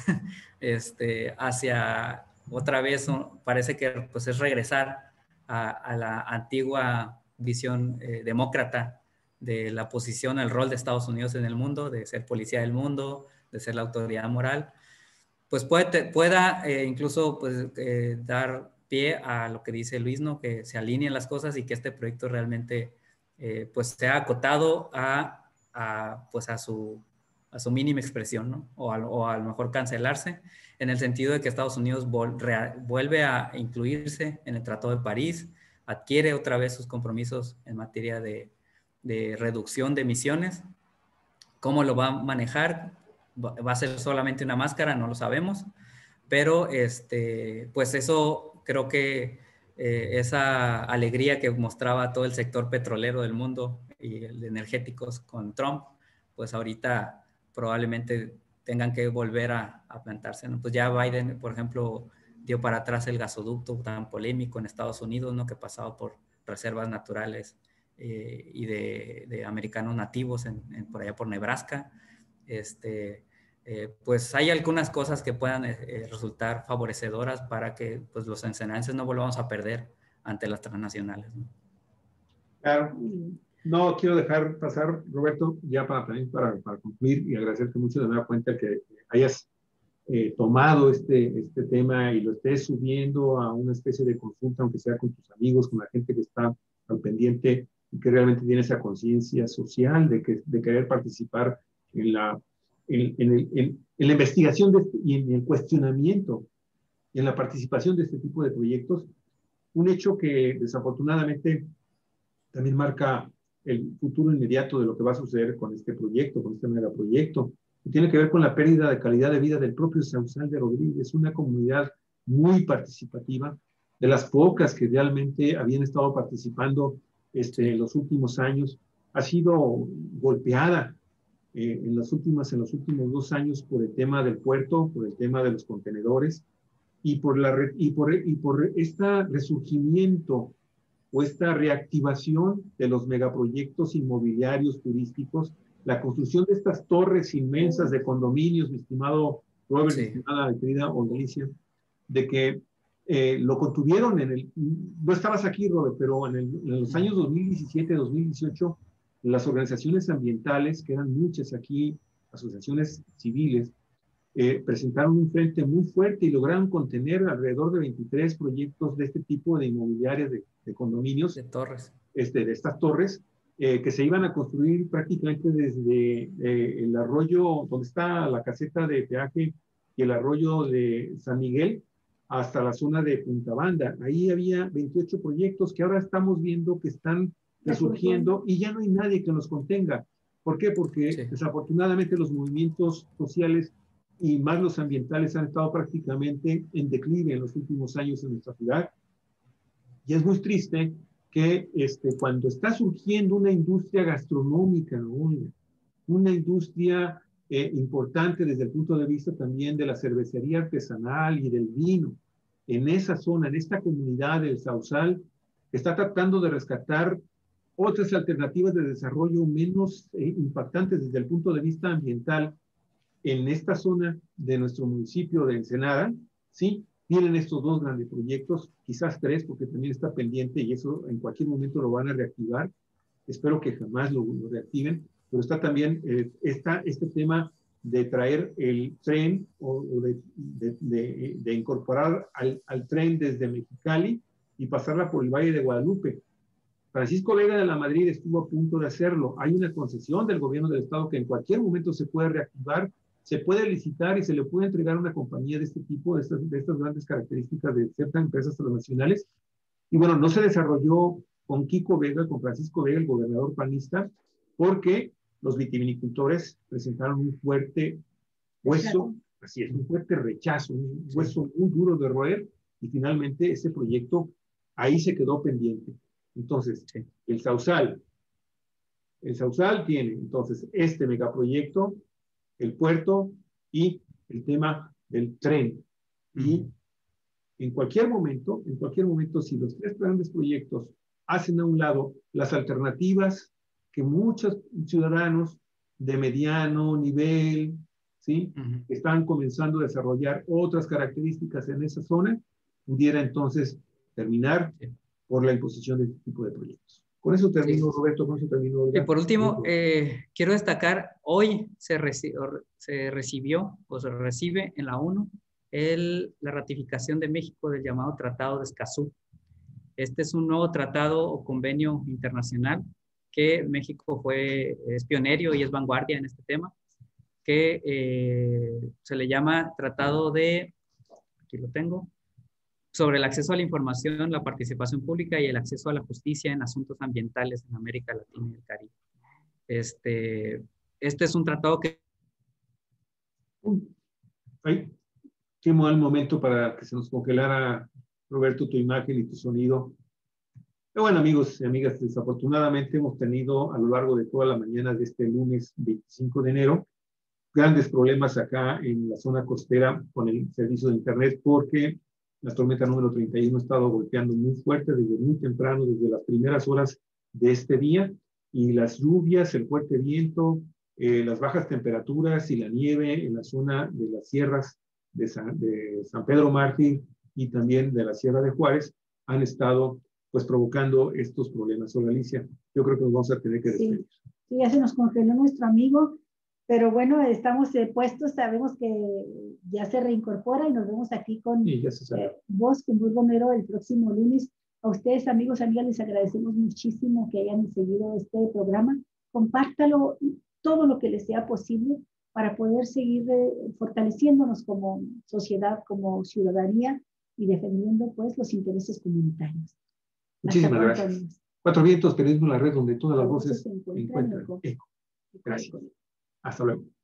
este, hacia otra vez, parece que pues es regresar a, a la antigua visión eh, demócrata de la posición, el rol de Estados Unidos en el mundo, de ser policía del mundo, de ser la autoridad moral, pues puede, pueda eh, incluso pues, eh, dar pie a lo que dice Luis, ¿no? Que se alineen las cosas y que este proyecto realmente eh, pues sea acotado a, a, pues a, su, a su mínima expresión, ¿no? O a, o a lo mejor cancelarse, en el sentido de que Estados Unidos vol, re, vuelve a incluirse en el Tratado de París, adquiere otra vez sus compromisos en materia de, de reducción de emisiones. ¿Cómo lo va a manejar? ¿Va a ser solamente una máscara? No lo sabemos. Pero este, pues eso creo que eh, esa alegría que mostraba todo el sector petrolero del mundo y el de energéticos con Trump, pues ahorita probablemente tengan que volver a, a plantarse, ¿no? Pues ya Biden, por ejemplo, dio para atrás el gasoducto tan polémico en Estados Unidos, ¿no? Que pasaba por reservas naturales eh, y de, de americanos nativos en, en, por allá por Nebraska. Este, Eh, pues hay algunas cosas que puedan eh, resultar favorecedoras para que pues, los ensenenses no volvamos a perder ante las transnacionales, ¿no? Claro. No quiero dejar pasar, Roberto, ya para, para, para concluir y agradecerte mucho de nueva cuenta que hayas eh, tomado este, este tema y lo estés subiendo a una especie de consulta, aunque sea con tus amigos, con la gente que está al pendiente y que realmente tiene esa conciencia social de, que, de querer participar en la En, en, el, en, en la investigación de este, y en el cuestionamiento y en la participación de este tipo de proyectos, un hecho que desafortunadamente también marca el futuro inmediato de lo que va a suceder con este proyecto, con este megaproyecto, que tiene que ver con la pérdida de calidad de vida del propio Sausal de Rodríguez, una comunidad muy participativa, de las pocas que realmente habían estado participando este, en los últimos años, ha sido golpeada Eh, en, las últimas, en los últimos dos años por el tema del puerto, por el tema de los contenedores y por, la, y por, y por este resurgimiento o esta reactivación de los megaproyectos inmobiliarios turísticos, la construcción de estas torres inmensas de condominios, mi estimado Robert, sí. Mi estimada querida Olga-Alicia, de que eh, lo contuvieron en el, no estabas aquí, Robert, pero en, el, en los años dos mil diecisiete, dos mil dieciocho, las organizaciones ambientales, que eran muchas aquí, asociaciones civiles, eh, presentaron un frente muy fuerte y lograron contener alrededor de veintitrés proyectos de este tipo de inmobiliarias de, de condominios. De torres. Este, de estas torres, eh, que se iban a construir prácticamente desde eh, el arroyo, donde está la caseta de peaje y el arroyo de San Miguel, hasta la zona de Punta Banda. Ahí había veintiocho proyectos que ahora estamos viendo que están resurgiendo y ya no hay nadie que los contenga. ¿Por qué? Porque sí. Desafortunadamente los movimientos sociales y más los ambientales han estado prácticamente en declive en los últimos años en nuestra ciudad. Y es muy triste que este, cuando está surgiendo una industria gastronómica, ¿no? Una industria eh, importante desde el punto de vista también de la cervecería artesanal y del vino, en esa zona, en esta comunidad del Sausal, está tratando de rescatar otras alternativas de desarrollo menos eh, impactantes desde el punto de vista ambiental en esta zona de nuestro municipio de Ensenada, ¿sí? Tienen estos dos grandes proyectos, quizás tres, porque también está pendiente y eso en cualquier momento lo van a reactivar. Espero que jamás lo, lo reactiven, pero está también eh, está este tema de traer el tren o, o de, de, de, de incorporar al, al tren desde Mexicali y pasarla por el Valle de Guadalupe. Francisco Vega de la Madrid estuvo a punto de hacerlo. Hay una concesión del gobierno del estado que en cualquier momento se puede reactivar, se puede licitar y se le puede entregar a una compañía de este tipo, de estas, de estas grandes características de ciertas empresas transnacionales. Y bueno, no se desarrolló con Kiko Vega, con Francisco Vega, el gobernador panista, porque los vitivinicultores presentaron un fuerte hueso, así es, un fuerte rechazo, un hueso muy duro de roer, y finalmente ese proyecto ahí se quedó pendiente. Entonces, el Sausal, el Sausal tiene entonces este megaproyecto, el puerto y el tema del tren. Y en cualquier momento, en cualquier momento, si los tres grandes proyectos hacen a un lado las alternativas que muchos ciudadanos de mediano nivel, ¿sí? Uh-huh. están comenzando a desarrollar otras características en esa zona, pudiera entonces terminar por la imposición de este tipo de proyectos. Con eso termino, sí. Roberto, con eso termino. Y por último, eh, quiero destacar, hoy se, reci se recibió o se recibe en la ONU el, la ratificación de México del llamado Tratado de Escazú. Este es un nuevo tratado o convenio internacional que México fue, es pionero y es vanguardia en este tema, que eh, se le llama Tratado de, aquí lo tengo, sobre el acceso a la información, la participación pública y el acceso a la justicia en asuntos ambientales en América Latina y el Caribe. Este, este es un tratado que... Ay, qué mal momento para que se nos congelara, Roberto, tu imagen y tu sonido. Pero bueno, amigos y amigas, desafortunadamente hemos tenido a lo largo de toda la mañana de este lunes veinticinco de enero grandes problemas acá en la zona costera con el servicio de internet porque la tormenta número treinta y uno ha estado golpeando muy fuerte desde muy temprano, desde las primeras horas de este día, y las lluvias, el fuerte viento, eh, las bajas temperaturas y la nieve en la zona de las sierras de San, de San Pedro Mártir y también de la Sierra de Juárez han estado pues provocando estos problemas. Hola, Alicia, yo creo que nos vamos a tener que despedir. Sí, sí, ya se nos congeló nuestro amigo, pero bueno, estamos eh, puestos, sabemos que ya se reincorpora y nos vemos aquí con sí, ya se eh, vos, con Luis Romero, el próximo lunes. A ustedes, amigos, amigas, les agradecemos muchísimo que hayan seguido este programa. Compártalo todo lo que les sea posible para poder seguir eh, fortaleciéndonos como sociedad, como ciudadanía y defendiendo pues los intereses comunitarios. Muchísimas gracias. Amigos. Cuatro Vientos, Periodismo en la Red, donde todas las voces se encuentran, encuentran eco. Gracias. Hasta luego.